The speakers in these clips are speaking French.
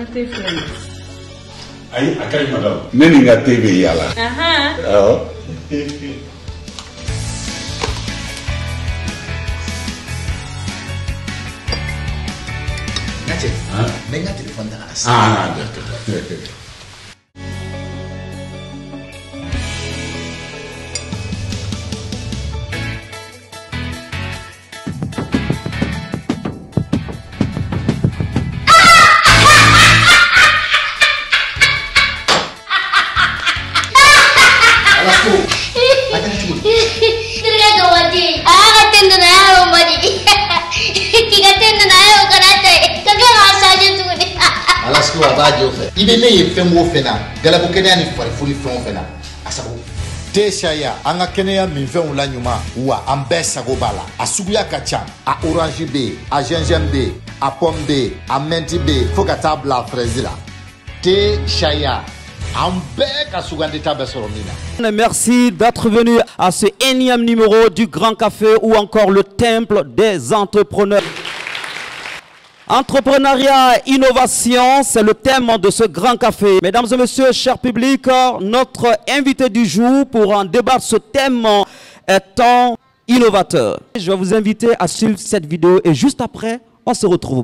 te filɛ. Ayi, a ka ɲi madame. Ne ni n ka te bɛ yaala. Awɔ. Nati, mais n ka téléphone da la sa. Ah, d'accord. I bɛ ne ye fɛn o fɛn na galako kɛnɛya ni farifoni fɛn o fɛn na a sago te sariya an ka kɛnɛya minfɛnw la ɲuman wa an bɛɛ sago b'a la a suguya ka ca a orange bɛ yen a gingembre bɛ yen a pomme bɛ yen a mɛnti bɛ yen fo ka taa bila a fraise la te sariya an bɛɛ ka sugandi ta bɛ sɔrɔ min na. Merci d'être venu à ce énième numéro du Grand Café ou encore le temple des entrepreneurs. Entrepreneuriat, innovation, c'est le thème de ce grand café. Mesdames et messieurs, cher public, notre invité du jour pour en débattre ce thème est un innovateur. Je vais vous inviter à suivre cette vidéo et juste après, on se retrouve.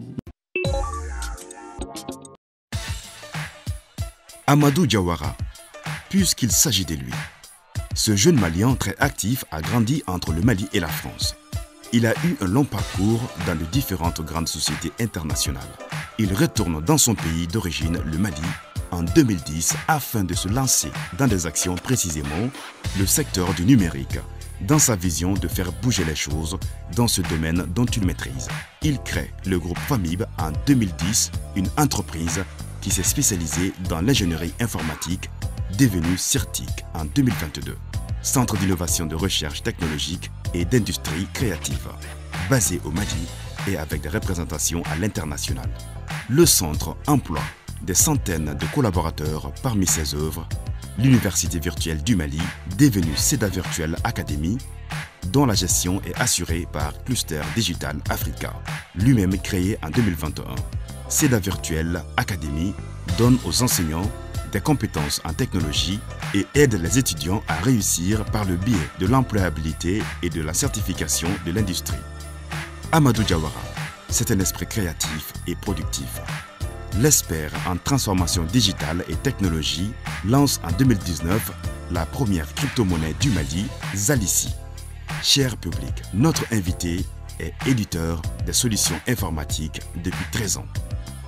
Amadou Diawara, puisqu'il s'agit de lui. Ce jeune Malien très actif a grandi entre le Mali et la France. Il a eu un long parcours dans de différentes grandes sociétés internationales. Il retourne dans son pays d'origine, le Mali, en 2010 afin de se lancer dans des actions précisément le secteur du numérique, dans sa vision de faire bouger les choses dans ce domaine dont il maîtrise. Il crée le groupe Famib en 2010, une entreprise qui s'est spécialisée dans l'ingénierie informatique, devenue CIRTIC en 2022. Centre d'innovation de recherche technologique et d'industrie créative, basé au Mali et avec des représentations à l'international. Le centre emploie des centaines de collaborateurs parmi ses œuvres, l'Université virtuelle du Mali, devenue CEDA Virtual Academy, dont la gestion est assurée par Cluster Digital Africa, lui-même créé en 2021. CEDA Virtual Academy donne aux enseignants des compétences en technologie et aide les étudiants à réussir par le biais de l'employabilité et de la certification de l'industrie. Amadou Diawara, c'est un esprit créatif et productif. L'expert en transformation digitale et technologie lance en 2019 la première crypto-monnaie du Mali, Zalissi. Cher public, notre invité est éditeur des solutions informatiques depuis 13 ans.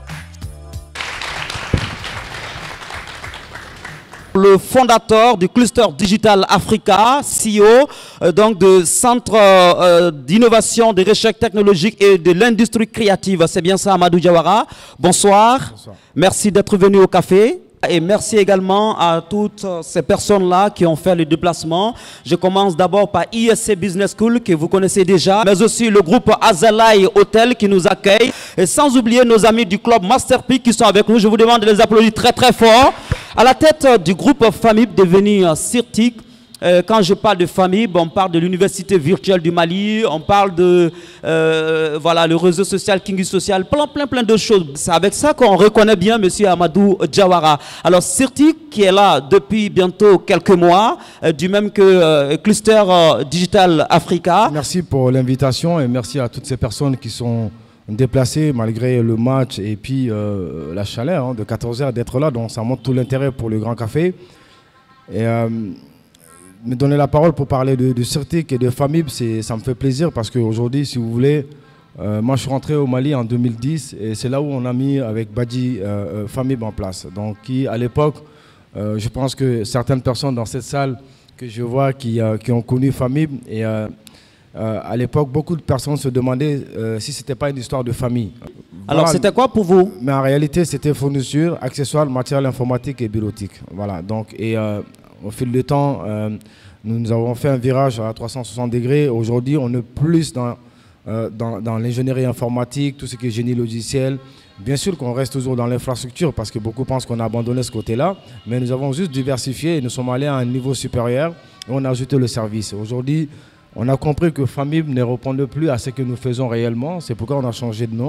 Le fondateur du Cluster Digital Africa, CEO, donc de Centre d'innovation, de recherche technologique et de l'industrie créative. C'est bien ça, Amadou Diawara. Bonsoir. Bonsoir. Merci d'être venu au café. Et merci également à toutes ces personnes-là qui ont fait le déplacement. Je commence d'abord par ISC Business School, que vous connaissez déjà, mais aussi le groupe Azalai Hotel qui nous accueille. Et sans oublier nos amis du club Masterpick qui sont avec nous. Je vous demande de les applaudir très très fort. À la tête du groupe Famib devenu CIRTIC, quand je parle de Famib, on parle de l'Université virtuelle du Mali, on parle de voilà, le réseau social, Kingi Social, plein de choses. C'est avec ça qu'on reconnaît bien M. Amadou Diawara. Alors CIRTIC qui est là depuis bientôt quelques mois, du même que Cluster Digital Africa. Merci pour l'invitation et merci à toutes ces personnes qui sont déplacées malgré le match et puis la chaleur de 14 h d'être là. Donc ça montre tout l'intérêt pour le Grand Café. Et me donner la parole pour parler de CIRTIC et de Famib, ça me fait plaisir parce qu'aujourd'hui, si vous voulez, moi je suis rentré au Mali en 2010 et c'est là où on a mis avec Badji Famib en place. Donc qui à l'époque, je pense que certaines personnes dans cette salle que je vois qui ont connu Famib et à l'époque, beaucoup de personnes se demandaient si ce n'était pas une histoire de famille. Alors voilà, c'était quoi pour vous? Mais en réalité, c'était fourniture, accessoires, matériel informatique et bureautique. Voilà, donc au fil du temps, nous avons fait un virage à 360 degrés. Aujourd'hui, on est plus dans l'ingénierie informatique, tout ce qui est génie logiciel. Bien sûr qu'on reste toujours dans l'infrastructure parce que beaucoup pensent qu'on a abandonné ce côté-là. Mais nous avons juste diversifié et nous sommes allés à un niveau supérieur et on a ajouté le service. Aujourd'hui, on a compris que Famib ne répondait plus à ce que nous faisons réellement. C'est pourquoi on a changé de nom.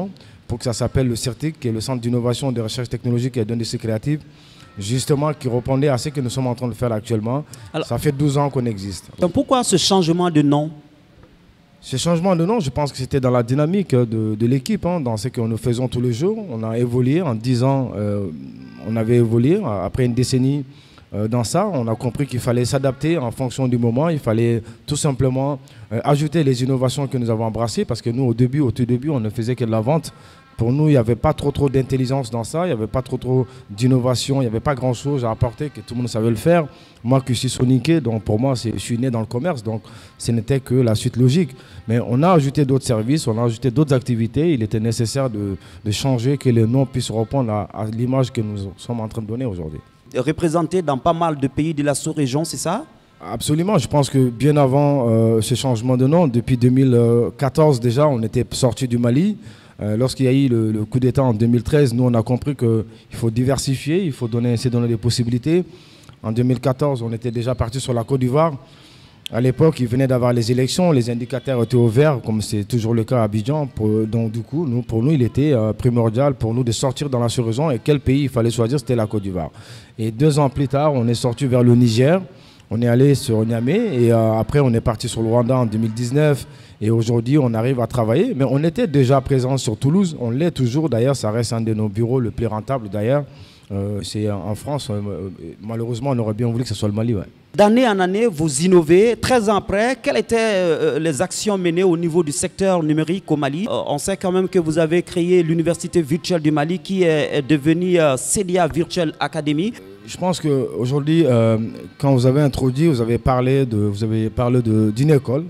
pour que ça s'appelle le CIRTIC, qui est le Centre d'innovation, de recherche technologique et d'industrie créative, justement qui répondait à ce que nous sommes en train de faire actuellement. Alors, ça fait 12 ans qu'on existe. Donc pourquoi ce changement de nom? Ce changement de nom, je pense que c'était dans la dynamique de l'équipe, dans ce que nous faisons tous les jours. On a évolué, en 10 ans, on avait évolué. Après une décennie dans ça, on a compris qu'il fallait s'adapter en fonction du moment. Il fallait tout simplement ajouter les innovations que nous avons embrassées, parce que nous, au tout début, on ne faisait que de la vente. Pour nous, il n'y avait pas trop d'intelligence dans ça, il n'y avait pas trop d'innovation, il n'y avait pas grand-chose à apporter, que tout le monde savait le faire. Moi, qui suis soniqué, donc pour moi, je suis né dans le commerce, donc ce n'était que la suite logique. Mais on a ajouté d'autres services, on a ajouté d'autres activités. Il était nécessaire de changer, que les noms puissent répondre à l'image que nous sommes en train de donner aujourd'hui. Représenté dans pas mal de pays de la sous-région, c'est ça? Absolument, je pense que bien avant ce changement de nom, depuis 2014 déjà, on était sorti du Mali. Lorsqu'il y a eu le coup d'État en 2013, nous on a compris qu'il faut diversifier, il faut essayer de donner des possibilités. En 2014, on était déjà parti sur la Côte d'Ivoire. À l'époque, il venait d'avoir les élections, les indicateurs étaient au vert, comme c'est toujours le cas à Abidjan. Donc du coup, pour nous, il était primordial pour nous de sortir dans la sous-région. Et quel pays il fallait choisir, c'était la Côte d'Ivoire. Et 2 ans plus tard, on est sorti vers le Niger. On est allé sur Niamey et après on est parti sur le Rwanda en 2019 et aujourd'hui on arrive à travailler. Mais on était déjà présent sur Toulouse, on l'est toujours d'ailleurs, ça reste un de nos bureaux le plus rentable d'ailleurs. C'est en France, malheureusement on aurait bien voulu que ce soit le Mali. Ouais. D'année en année, vous innovez. 13 ans après, quelles étaient les actions menées au niveau du secteur numérique au Mali? On sait quand même que vous avez créé l'Université virtuelle du Mali qui est devenue CEDIA Virtual Academy. Je pense qu'aujourd'hui, quand vous avez introduit, vous avez parlé d'une école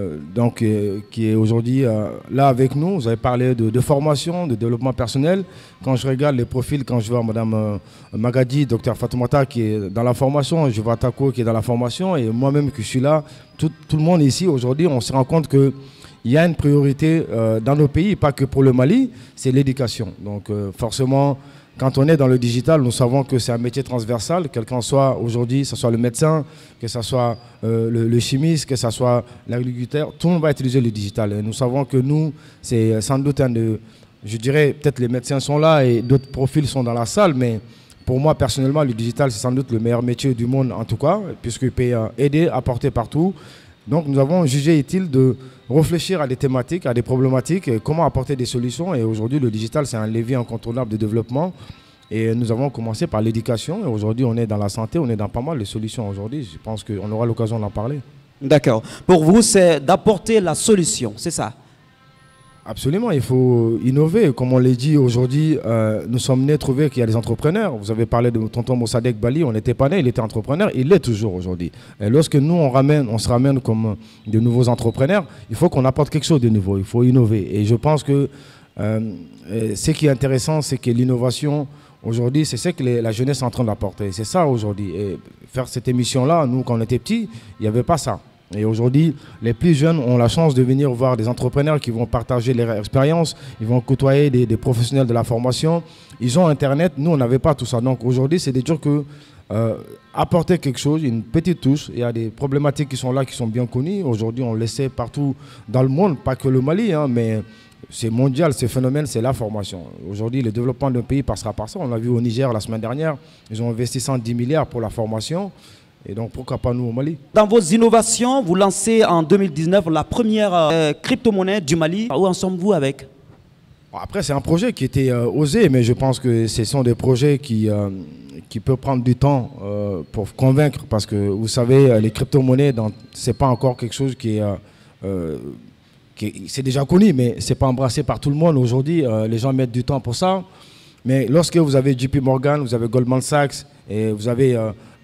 qui est aujourd'hui là avec nous. Vous avez parlé de formation, de développement personnel. Quand je regarde les profils, quand je vois Mme Magadi, Dr Fatoumata qui est dans la formation, je vois Tako qui est dans la formation et moi-même qui suis là, tout le monde ici aujourd'hui, on se rend compte que il y a une priorité dans nos pays, pas que pour le Mali, c'est l'éducation. Donc forcément, quand on est dans le digital, nous savons que c'est un métier transversal, quelqu'un soit aujourd'hui, que ce soit le médecin, que ce soit le chimiste, que ce soit l'agriculteur, tout le monde va utiliser le digital. Et nous savons que nous, c'est sans doute je dirais, peut-être les médecins sont là et d'autres profils sont dans la salle, mais pour moi, personnellement, le digital, c'est sans doute le meilleur métier du monde en tout cas, puisqu'il peut aider, apporter partout. Donc nous avons jugé utile de réfléchir à des thématiques, à des problématiques, et comment apporter des solutions. Et aujourd'hui, le digital, c'est un levier incontournable de développement. Et nous avons commencé par l'éducation. Et aujourd'hui, on est dans la santé, on est dans pas mal de solutions aujourd'hui. Je pense qu'on aura l'occasion d'en parler. D'accord. Pour vous, c'est d'apporter la solution, c'est ça? Absolument, il faut innover. Comme on l'a dit aujourd'hui, nous sommes nés trouver qu'il y a des entrepreneurs. Vous avez parlé de tonton Mossadegh Bali, on n'était pas né, il était entrepreneur, il l'est toujours aujourd'hui. Et lorsque nous, on se ramène comme de nouveaux entrepreneurs, il faut qu'on apporte quelque chose de nouveau, il faut innover. Et je pense que ce qui est intéressant, c'est que l'innovation, aujourd'hui, c'est ce que la jeunesse est en train d'apporter. C'est ça aujourd'hui. Et faire cette émission-là, nous, quand on était petits, il n'y avait pas ça. Et aujourd'hui, les plus jeunes ont la chance de venir voir des entrepreneurs qui vont partager leur expérience, ils vont côtoyer des professionnels de la formation. Ils ont Internet, nous on n'avait pas tout ça. Donc aujourd'hui, c'est de dire que apporter quelque chose, une petite touche, il y a des problématiques qui sont là, qui sont bien connues. Aujourd'hui, on le sait partout dans le monde, pas que le Mali, mais c'est mondial, ce phénomène, c'est la formation. Aujourd'hui, le développement d'un pays passera par ça. On l'a vu au Niger la semaine dernière, ils ont investi 110 milliards pour la formation. Et donc, pourquoi pas nous au Mali? Dans vos innovations, vous lancez en 2019 la première crypto-monnaie du Mali. Où en sommes-vous avec? Après, c'est un projet qui était osé, mais je pense que ce sont des projets qui peuvent prendre du temps pour convaincre. Parce que, vous savez, les crypto-monnaies, ce n'est pas encore quelque chose qui est... c'est déjà connu, mais ce n'est pas embrassé par tout le monde. Aujourd'hui, les gens mettent du temps pour ça. Mais lorsque vous avez JP Morgan, vous avez Goldman Sachs, et vous avez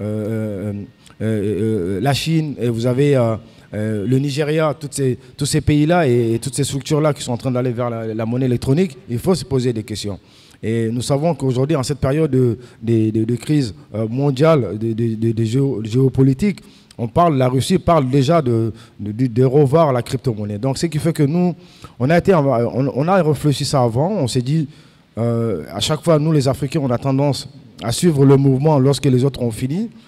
la Chine, et vous avez le Nigeria, tous ces pays-là et toutes ces structures-là qui sont en train d'aller vers la monnaie électronique, il faut se poser des questions. Et nous savons qu'aujourd'hui, en cette période de crise mondiale, de géopolitique, la Russie parle déjà de revoir la crypto-monnaie. Donc, ce qui fait que nous, on a réfléchi ça avant, on s'est dit, à chaque fois, nous les Africains, on a tendance à suivre le mouvement lorsque les autres ont fini.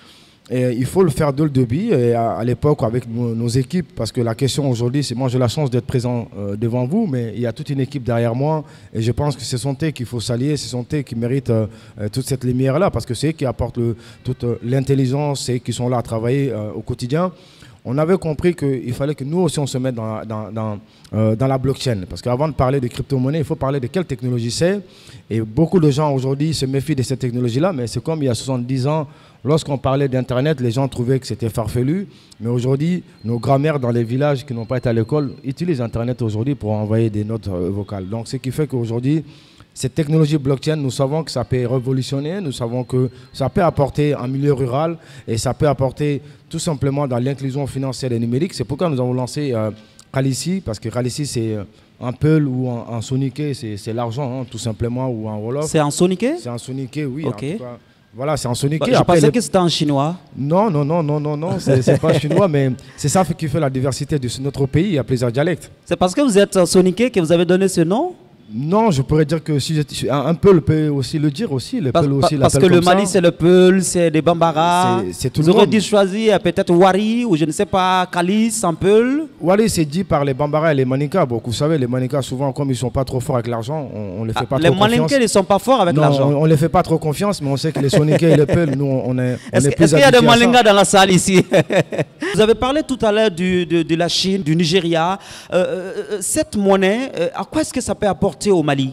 Et il faut le faire dès le début, et à l'époque avec nos équipes, parce que la question aujourd'hui, c'est moi j'ai la chance d'être présent devant vous, mais il y a toute une équipe derrière moi, et je pense que ce sont eux qu'il faut s'allier, ce sont eux qui méritent toute cette lumière-là, parce que c'est eux qui apportent toute l'intelligence, c'est eux qui sont là à travailler au quotidien. On avait compris qu'il fallait que nous aussi on se mette dans la blockchain. Parce qu'avant de parler de crypto-monnaie, il faut parler de quelle technologie c'est. Et beaucoup de gens aujourd'hui se méfient de cette technologie-là, mais c'est comme il y a 70 ans, lorsqu'on parlait d'Internet, les gens trouvaient que c'était farfelu. Mais aujourd'hui, nos grands-mères dans les villages qui n'ont pas été à l'école utilisent Internet aujourd'hui pour envoyer des notes vocales. Donc ce qui fait qu'aujourd'hui, cette technologie blockchain, nous savons que ça peut révolutionner, nous savons que ça peut apporter en milieu rural et ça peut apporter tout simplement dans l'inclusion financière et numérique. C'est pourquoi nous avons lancé Khalissi, parce que Khalissi c'est un Peul ou en soniqué, c'est l'argent tout simplement, ou en wolof. C'est en soniqué? C'est en soniqué, oui. Ok. En tout cas, voilà, c'est en soniqué. Je pensais que c'était en chinois. Non, c'est pas chinois, mais c'est ça qui fait la diversité de notre pays, il y a plusieurs dialectes. C'est parce que vous êtes soniqué que vous avez donné ce nom? Non, je pourrais dire que si un Peul peut aussi le dire aussi. Le Peul aussi parce que le Mali, c'est le Peul, c'est des Bambara. Vous aurez dû choisir peut-être Wari ou je ne sais pas, Kalis, en Peul. Wari, c'est dit par les Bambara et les Maninka. Donc, vous savez, les Maninka, souvent, comme ils ne sont pas trop forts avec l'argent, on ne les fait pas trop confiance. Les Maninka ne sont pas forts avec l'argent. On ne les fait pas trop confiance, mais on sait que les Soniqués et les Peul, nous, on est plus habitués. Est-ce qu'il y a des Maninka dans la salle ici? Vous avez parlé tout à l'heure de la Chine, du Nigeria. Cette monnaie, à quoi est-ce que ça peut apporter au Mali?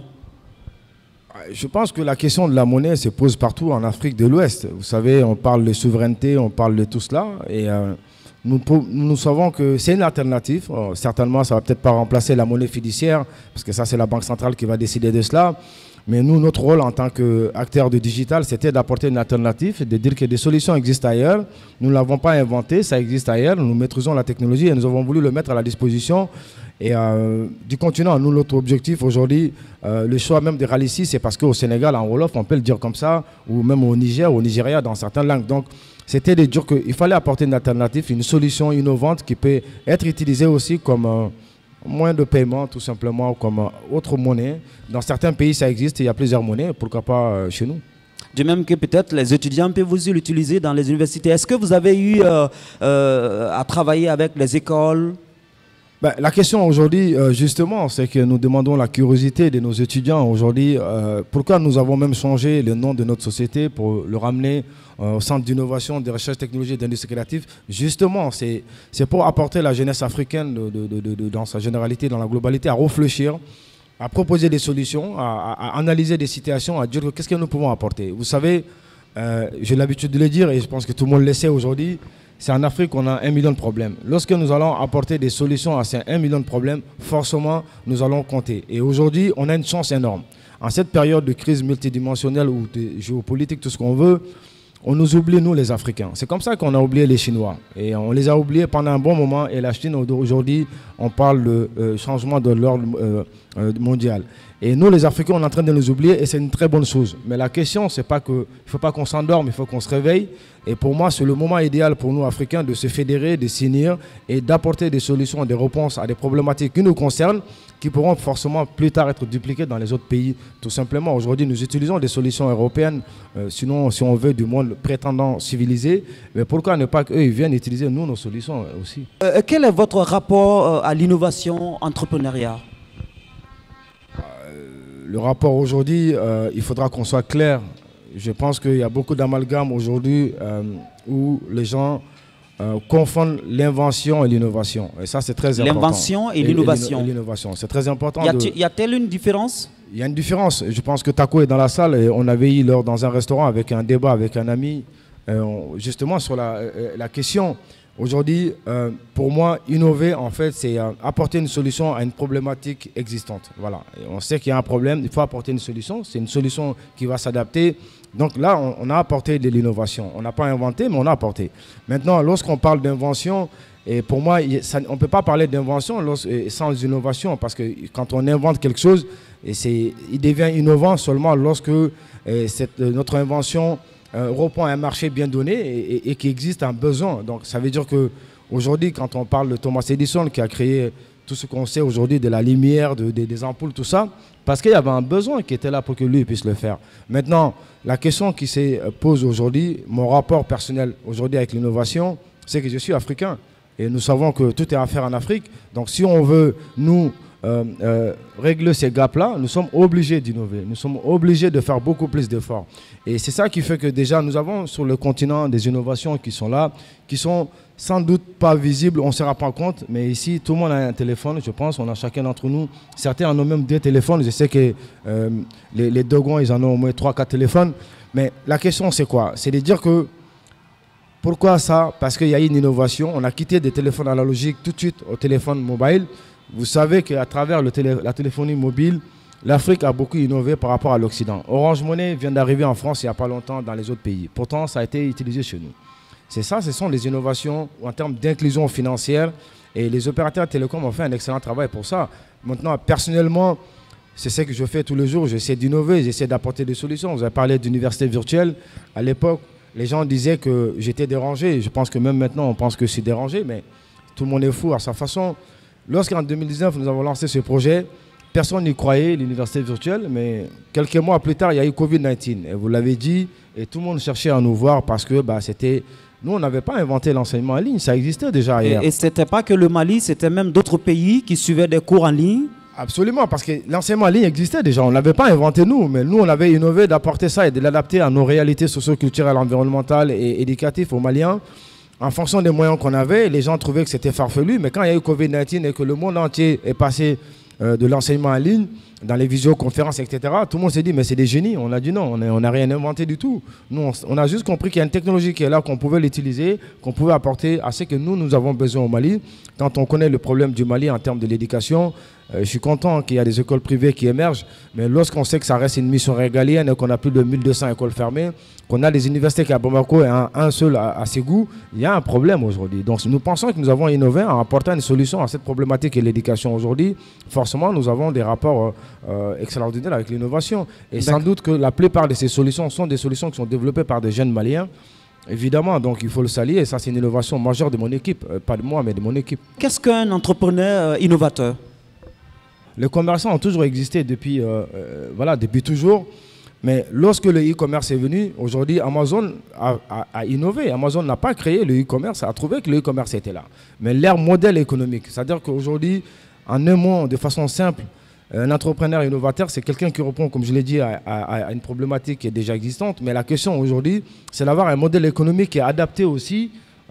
Je pense que la question de la monnaie se pose partout en Afrique de l'Ouest. Vous savez, on parle de souveraineté, on parle de tout cela. Et nous savons que c'est une alternative. Certainement, ça ne va peut-être pas remplacer la monnaie fiduciaire, parce que ça, c'est la Banque centrale qui va décider de cela. Mais nous, notre rôle en tant qu'acteur de digital, c'était d'apporter une alternative, de dire que des solutions existent ailleurs. Nous ne l'avons pas inventé, ça existe ailleurs. Nous maîtrisons la technologie et nous avons voulu le mettre à la disposition du continent. Nous, notre objectif aujourd'hui, le choix même de Khalissi, c'est parce qu'au Sénégal, en Wolof, on peut le dire comme ça, ou même au Niger, au Nigeria, dans certaines langues. Donc, c'était de dire qu'il fallait apporter une alternative, une solution innovante qui peut être utilisée aussi comme moyen de paiement, tout simplement, comme autre monnaie. Dans certains pays, ça existe, il y a plusieurs monnaies, pourquoi pas chez nous. De même que peut-être les étudiants peuvent aussi l'utiliser dans les universités. Est-ce que vous avez eu à travailler avec les écoles? La question aujourd'hui, justement, c'est que nous demandons la curiosité de nos étudiants aujourd'hui. Pourquoi nous avons même changé le nom de notre société pour le ramener au Centre d'innovation, de recherche technologique et d'industrie créative? Justement, c'est pour apporter la jeunesse africaine dans sa généralité, dans la globalité, à réfléchir, à proposer des solutions, à analyser des situations, à dire qu'est-ce que nous pouvons apporter. Vous savez, j'ai l'habitude de le dire et je pense que tout le monde le sait aujourd'hui, c'est en Afrique qu'on a 1 million de problèmes. Lorsque nous allons apporter des solutions à ces 1 million de problèmes, forcément, nous allons compter. Et aujourd'hui, on a une chance énorme. En cette période de crise multidimensionnelle ou de géopolitique, tout ce qu'on veut, on nous oublie, nous, les Africains. C'est comme ça qu'on a oublié les Chinois. Et on les a oubliés pendant un bon moment. Et la Chine, aujourd'hui, on parle de changement de l'ordre mondial. Et nous, les Africains, on est en train de nous oublier et c'est une très bonne chose. Mais la question, c'est pas que, il ne faut pas qu'on s'endorme, il faut qu'on se réveille. Et pour moi, c'est le moment idéal pour nous, Africains, de se fédérer, de s'unir et d'apporter des solutions, des réponses à des problématiques qui nous concernent, qui pourront forcément plus tard être dupliquées dans les autres pays. Tout simplement, aujourd'hui, nous utilisons des solutions européennes, sinon, si on veut, du monde prétendant civilisé. Mais pourquoi ne pas qu'eux, ils viennent utiliser, nous, nos solutions aussi? Quel est votre rapport à l'innovation entrepreneuriat? Le rapport aujourd'hui, il faudra qu'on soit clair. Je pense qu'il y a beaucoup d'amalgames aujourd'hui où les gens confondent l'invention et l'innovation. Et ça, c'est très important. L'invention et l'innovation. L'innovation, c'est très important. Y a-t-il une différence? Il y a une différence. Je pense que Tako est dans la salle et on avait eu dans un restaurant avec un débat avec un ami, justement sur la question. Aujourd'hui, pour moi, innover, en fait, c'est apporter une solution à une problématique existante. Voilà. Et on sait qu'il y a un problème, il faut apporter une solution. C'est une solution qui va s'adapter. Donc là, on a apporté de l'innovation. On n'a pas inventé, mais on a apporté. Maintenant, lorsqu'on parle d'invention, et pour moi, on ne peut pas parler d'invention sans innovation, parce que quand on invente quelque chose, il devient innovant seulement lorsque notre invention répond à un marché bien donné et qui existe un besoin. Donc ça veut dire qu'aujourd'hui, quand on parle de Thomas Edison qui a créé tout ce qu'on sait aujourd'hui de la lumière, des ampoules, tout ça, parce qu'il y avait un besoin qui était là pour que lui puisse le faire. Maintenant, la question qui se pose aujourd'hui, mon rapport personnel aujourd'hui avec l'innovation, c'est que je suis africain. Et nous savons que tout est à faire en Afrique. Donc si on veut, nous, régler ces gaps-là, nous sommes obligés d'innover. Nous sommes obligés de faire beaucoup plus d'efforts. Et c'est ça qui fait que déjà, nous avons sur le continent des innovations qui sont là, qui sont sans doute pas visibles, on ne se rend pas compte. Mais ici, tout le monde a un téléphone, je pense. On a chacun d'entre nous. Certains en ont même 2 téléphones. Je sais que les Dogons, ils en ont au moins 3-4 téléphones. Mais la question, c'est quoi? C'est de dire que pourquoi ça? Parce qu'il y a une innovation. On a quitté des téléphones analogiques tout de suite au téléphone mobile. Vous savez qu'à travers la téléphonie mobile, l'Afrique a beaucoup innové par rapport à l'Occident. Orange Money vient d'arriver en France il n'y a pas longtemps dans les autres pays. Pourtant, ça a été utilisé chez nous. C'est ça, ce sont les innovations en termes d'inclusion financière. Et les opérateurs télécoms ont fait un excellent travail pour ça. Maintenant, personnellement, c'est ce que je fais tous les jours. J'essaie d'innover, j'essaie d'apporter des solutions. Vous avez parlé d'université virtuelle. À l'époque, les gens disaient que j'étais dérangé. Je pense que même maintenant, on pense que je suis dérangé, mais tout le monde est fou à sa façon. Lorsqu'en 2019, nous avons lancé ce projet, personne n'y croyait, l'université virtuelle, mais quelques mois plus tard, il y a eu Covid-19. Et vous l'avez dit, et tout le monde cherchait à nous voir parce que c'était... Nous, on n'avait pas inventé l'enseignement en ligne, ça existait déjà ailleurs. Et ce n'était pas que le Mali, c'était même d'autres pays qui suivaient des cours en ligne. Absolument, parce que l'enseignement en ligne existait déjà. On ne l'avait pas inventé nous, mais nous, on avait innové d'apporter ça et de l'adapter à nos réalités socio-culturelles, environnementales et éducatives aux Maliens. En fonction des moyens qu'on avait, les gens trouvaient que c'était farfelu, mais quand il y a eu Covid-19 et que le monde entier est passé de l'enseignement en ligne, dans les visioconférences, etc., tout le monde s'est dit, mais c'est des génies. On a dit non, on n'a rien inventé du tout. Nous, on a juste compris qu'il y a une technologie qui est là, qu'on pouvait l'utiliser, qu'on pouvait apporter à ce que nous avons besoin au Mali. Quand on connaît le problème du Mali en termes de l'éducation, je suis content qu'il y a des écoles privées qui émergent, mais lorsqu'on sait que ça reste une mission régalienne et qu'on a plus de 1200 écoles fermées, qu'on a des universités qui à Bamako et un seul à Ségou, il y a un problème aujourd'hui. Donc nous pensons que nous avons innové en apportant une solution à cette problématique et l'éducation aujourd'hui. Forcément, nous avons des rapports extraordinaires avec l'innovation. Et sans doute que la plupart de ces solutions sont des solutions qui sont développées par des jeunes Maliens. Évidemment, donc il faut le saluer. Et ça, c'est une innovation majeure de mon équipe. Pas de moi, mais de mon équipe. Qu'est-ce qu'un entrepreneur innovateur? Les commerçants ont toujours existé depuis toujours. Mais lorsque le e-commerce est venu, aujourd'hui, Amazon a innové. Amazon n'a pas créé le e-commerce, a trouvé que le e-commerce était là. Mais leur modèle économique, c'est-à-dire qu'aujourd'hui, en un mot, de façon simple, un entrepreneur innovateur, c'est quelqu'un qui répond, comme je l'ai dit, à une problématique qui est déjà existante. Mais la question aujourd'hui, c'est d'avoir un modèle économique qui est adapté aussi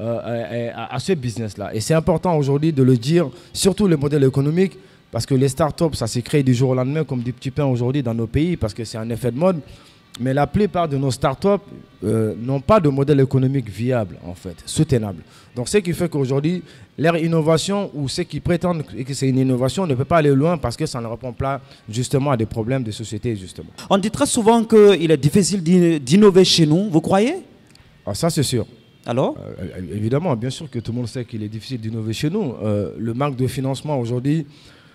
à ce business-là. Et c'est important aujourd'hui de le dire, surtout le modèle économique, parce que les startups, ça s'est créé du jour au lendemain comme des petits pains aujourd'hui dans nos pays, parce que c'est un effet de mode. Mais la plupart de nos startups n'ont pas de modèle économique viable, en fait, soutenable. Donc, ce qui fait qu'aujourd'hui, leur innovation ou ceux qui prétendent que c'est une innovation ne peut pas aller loin parce que ça ne répond pas justement à des problèmes de société, justement. On dit très souvent qu'il est difficile d'innover chez nous. Vous croyez? Ça, c'est sûr. Alors évidemment, bien sûr que tout le monde sait qu'il est difficile d'innover chez nous. Le manque de financement aujourd'hui...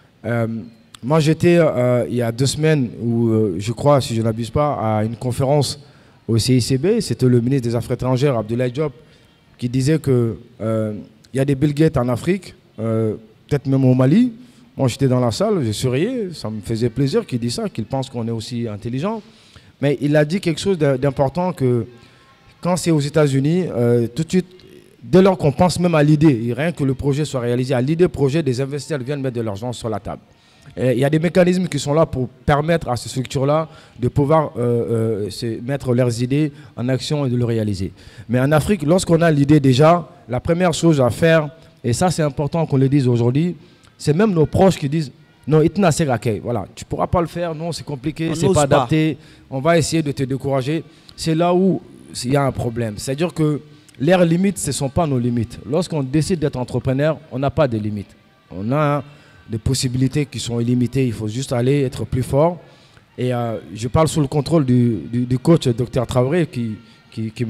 moi, j'étais il y a 2 semaines, où je crois, si je n'abuse pas, à une conférence au CICB. C'était le ministre des Affaires étrangères, Abdoulaye Diop, qui disait qu'il y a des Bill Gates en Afrique, peut-être même au Mali. Moi, j'étais dans la salle, j'ai sourié, ça me faisait plaisir qu'il dise ça, qu'il pense qu'on est aussi intelligent. Mais il a dit quelque chose d'important, que quand c'est aux États-Unis, tout de suite, dès lors qu'on pense même à l'idée, rien que le projet soit réalisé, à l'idée projet, des investisseurs viennent mettre de l'argent sur la table. Il y a des mécanismes qui sont là pour permettre à ces structures-là de pouvoir mettre leurs idées en action et de le réaliser. Mais en Afrique, lorsqu'on a l'idée déjà, la première chose à faire, et ça c'est important qu'on le dise aujourd'hui, c'est même nos proches qui disent « Non, itna c'est voilà, tu ne pourras pas le faire, non c'est compliqué, c'est pas adapté, on va essayer de te décourager ». C'est là où il y a un problème. C'est-à-dire que leurs limites, ce ne sont pas nos limites. Lorsqu'on décide d'être entrepreneur, on n'a pas de limites. On a des possibilités qui sont illimitées. Il faut juste aller être plus fort. Et je parle sous le contrôle du coach Dr Traoré qui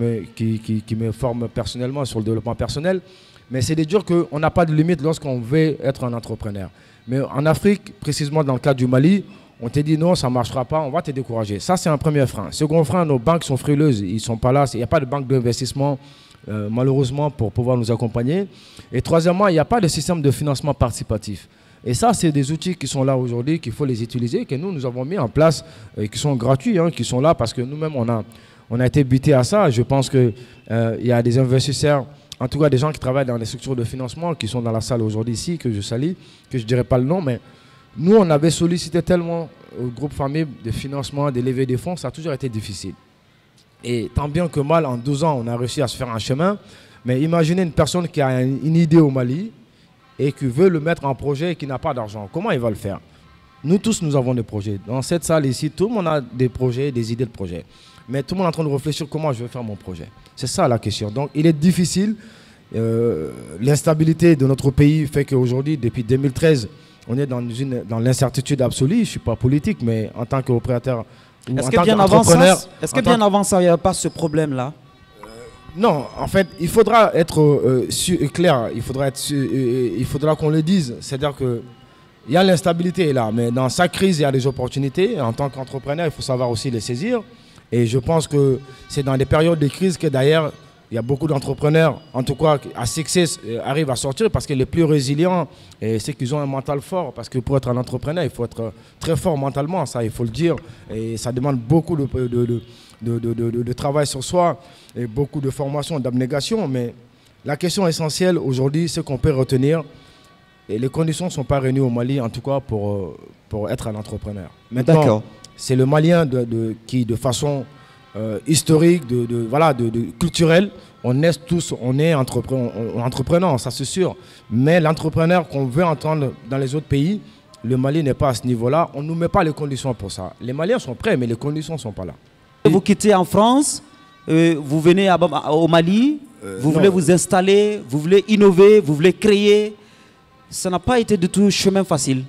me forme personnellement sur le développement personnel. Mais c'est de dire qu'on n'a pas de limite lorsqu'on veut être un entrepreneur. Mais en Afrique, précisément dans le cas du Mali, on te dit non, ça ne marchera pas, on va te décourager. Ça, c'est un premier frein. Second frein, nos banques sont frileuses. Ils ne sont pas là. Il n'y a pas de banque d'investissement, malheureusement, pour pouvoir nous accompagner. Et troisièmement, il n'y a pas de système de financement participatif. Et ça, c'est des outils qui sont là aujourd'hui, qu'il faut les utiliser, que nous avons mis en place, qui sont gratuits, hein, qui sont là parce que nous-mêmes, on a été butés à ça. Je pense qu'il y a des investisseurs, en tout cas des gens qui travaillent dans les structures de financement, qui sont dans la salle aujourd'hui ici, que je salue, que je ne dirai pas le nom, mais nous, on avait sollicité tellement au groupe famille de financement, de lever des fonds, ça a toujours été difficile. Et tant bien que mal, en 12 ans, on a réussi à se faire un chemin. Mais imaginez une personne qui a une idée au Mali et qui veut le mettre en projet et qui n'a pas d'argent. Comment il va le faire? Nous tous, nous avons des projets. Dans cette salle ici, tout le monde a des projets, des idées de projets. Mais tout le monde est en train de réfléchir comment je vais faire mon projet. C'est ça la question. Donc il est difficile. L'instabilité de notre pays fait qu'aujourd'hui, depuis 2013, on est dans l'incertitude absolue. Je ne suis pas politique, mais en tant qu'opérateur, est-ce que bien avant ça, il n'y a pas ce problème-là? Non, en fait, il faudra être clair, il faudra qu'on le dise. C'est-à-dire qu'il y a l'instabilité là, mais dans chaque crise, il y a des opportunités. En tant qu'entrepreneur, il faut savoir aussi les saisir. Et je pense que c'est dans des périodes de crise que d'ailleurs, il y a beaucoup d'entrepreneurs, en tout cas à succès, arrivent à sortir parce que les plus résilients, c'est qu'ils ont un mental fort. Parce que pour être un entrepreneur, il faut être très fort mentalement, ça il faut le dire. Et ça demande beaucoup de travail sur soi et beaucoup de formation, d'abnégation. Mais la question essentielle aujourd'hui, c'est qu'on peut retenir. Et les conditions ne sont pas réunies au Mali, en tout cas pour être un entrepreneur. Maintenant, c'est le Malien qui, de façon historique, culturelle, on est entreprenant, ça c'est sûr. Mais l'entrepreneur qu'on veut entendre dans les autres pays, le Mali n'est pas à ce niveau-là. On ne nous met pas les conditions pour ça. Les Maliens sont prêts, mais les conditions ne sont pas là. Vous quittez en France, vous venez au Mali, vous voulez vous installer, vous voulez innover, vous voulez créer. Ça n'a pas été du tout chemin facile.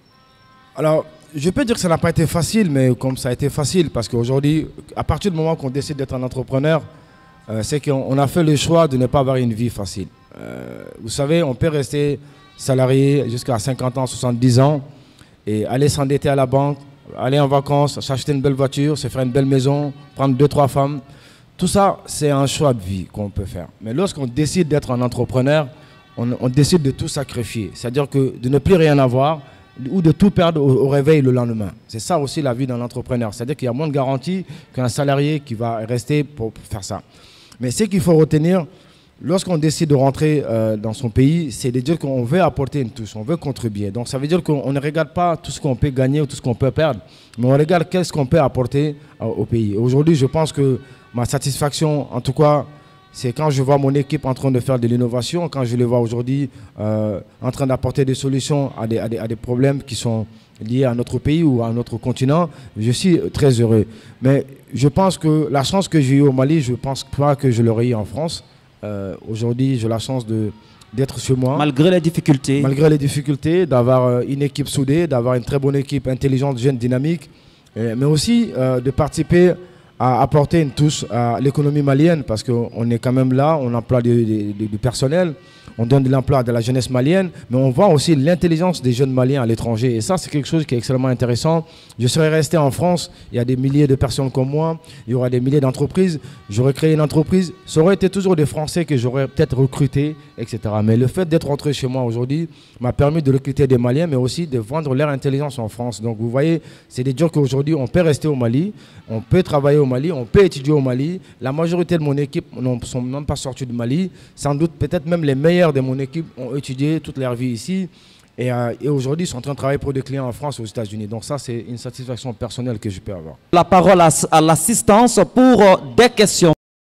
Alors, je peux dire que ça n'a pas été facile, mais comme ça a été facile, parce qu'aujourd'hui, à partir du moment qu'on décide d'être un entrepreneur, c'est qu'on a fait le choix de ne pas avoir une vie facile. Vous savez, on peut rester salarié jusqu'à 50 ans, 70 ans, et aller s'endetter à la banque, aller en vacances, s'acheter une belle voiture, se faire une belle maison, prendre 2-3 femmes. Tout ça, c'est un choix de vie qu'on peut faire. Mais lorsqu'on décide d'être un entrepreneur, on décide de tout sacrifier. C'est-à-dire que de ne plus rien avoir, ou de tout perdre au réveil le lendemain. C'est ça aussi la vie d'un entrepreneur. C'est-à-dire qu'il y a moins de garantie qu'un salarié qui va rester pour faire ça. Mais ce qu'il faut retenir, lorsqu'on décide de rentrer dans son pays, c'est de dire qu'on veut apporter une touche, on veut contribuer. Donc ça veut dire qu'on ne regarde pas tout ce qu'on peut gagner ou tout ce qu'on peut perdre, mais on regarde qu'est-ce qu'on peut apporter au pays. Aujourd'hui, je pense que ma satisfaction, en tout cas, c'est quand je vois mon équipe en train de faire de l'innovation, quand je les vois aujourd'hui en train d'apporter des solutions à des problèmes qui sont liés à notre pays ou à notre continent, je suis très heureux. Mais je pense que la chance que j'ai eue au Mali, je ne pense pas que je l'aurais eu en France. Aujourd'hui, j'ai la chance d'être chez moi. Malgré les difficultés. Malgré les difficultés, d'avoir une équipe soudée, d'avoir une très bonne équipe intelligente, jeune, dynamique, mais aussi de participer à apporter une touche à l'économie malienne parce qu'on est quand même là, on emploie du personnel, on donne de l'emploi à la jeunesse malienne, mais on voit aussi l'intelligence des jeunes maliens à l'étranger. Et ça, c'est quelque chose qui est extrêmement intéressant. Je serais resté en France, il y a des milliers de personnes comme moi, il y aura des milliers d'entreprises, j'aurais créé une entreprise, ça aurait été toujours des Français que j'aurais peut-être recrutés, etc. Mais le fait d'être rentré chez moi aujourd'hui m'a permis de recruter des Maliens, mais aussi de vendre leur intelligence en France. Donc vous voyez, c'est de dire qu'aujourd'hui, on peut rester au Mali, on peut travailler au Mali, on peut étudier au Mali. La majorité de mon équipe ne sont même pas sortis du Mali. Sans doute, peut-être même les meilleurs de mon équipe ont étudié toute leur vie ici. Et aujourd'hui, ils sont en train de travailler pour des clients en France et aux États-Unis. Donc ça, c'est une satisfaction personnelle que je peux avoir. La parole à l'assistance pour des questions.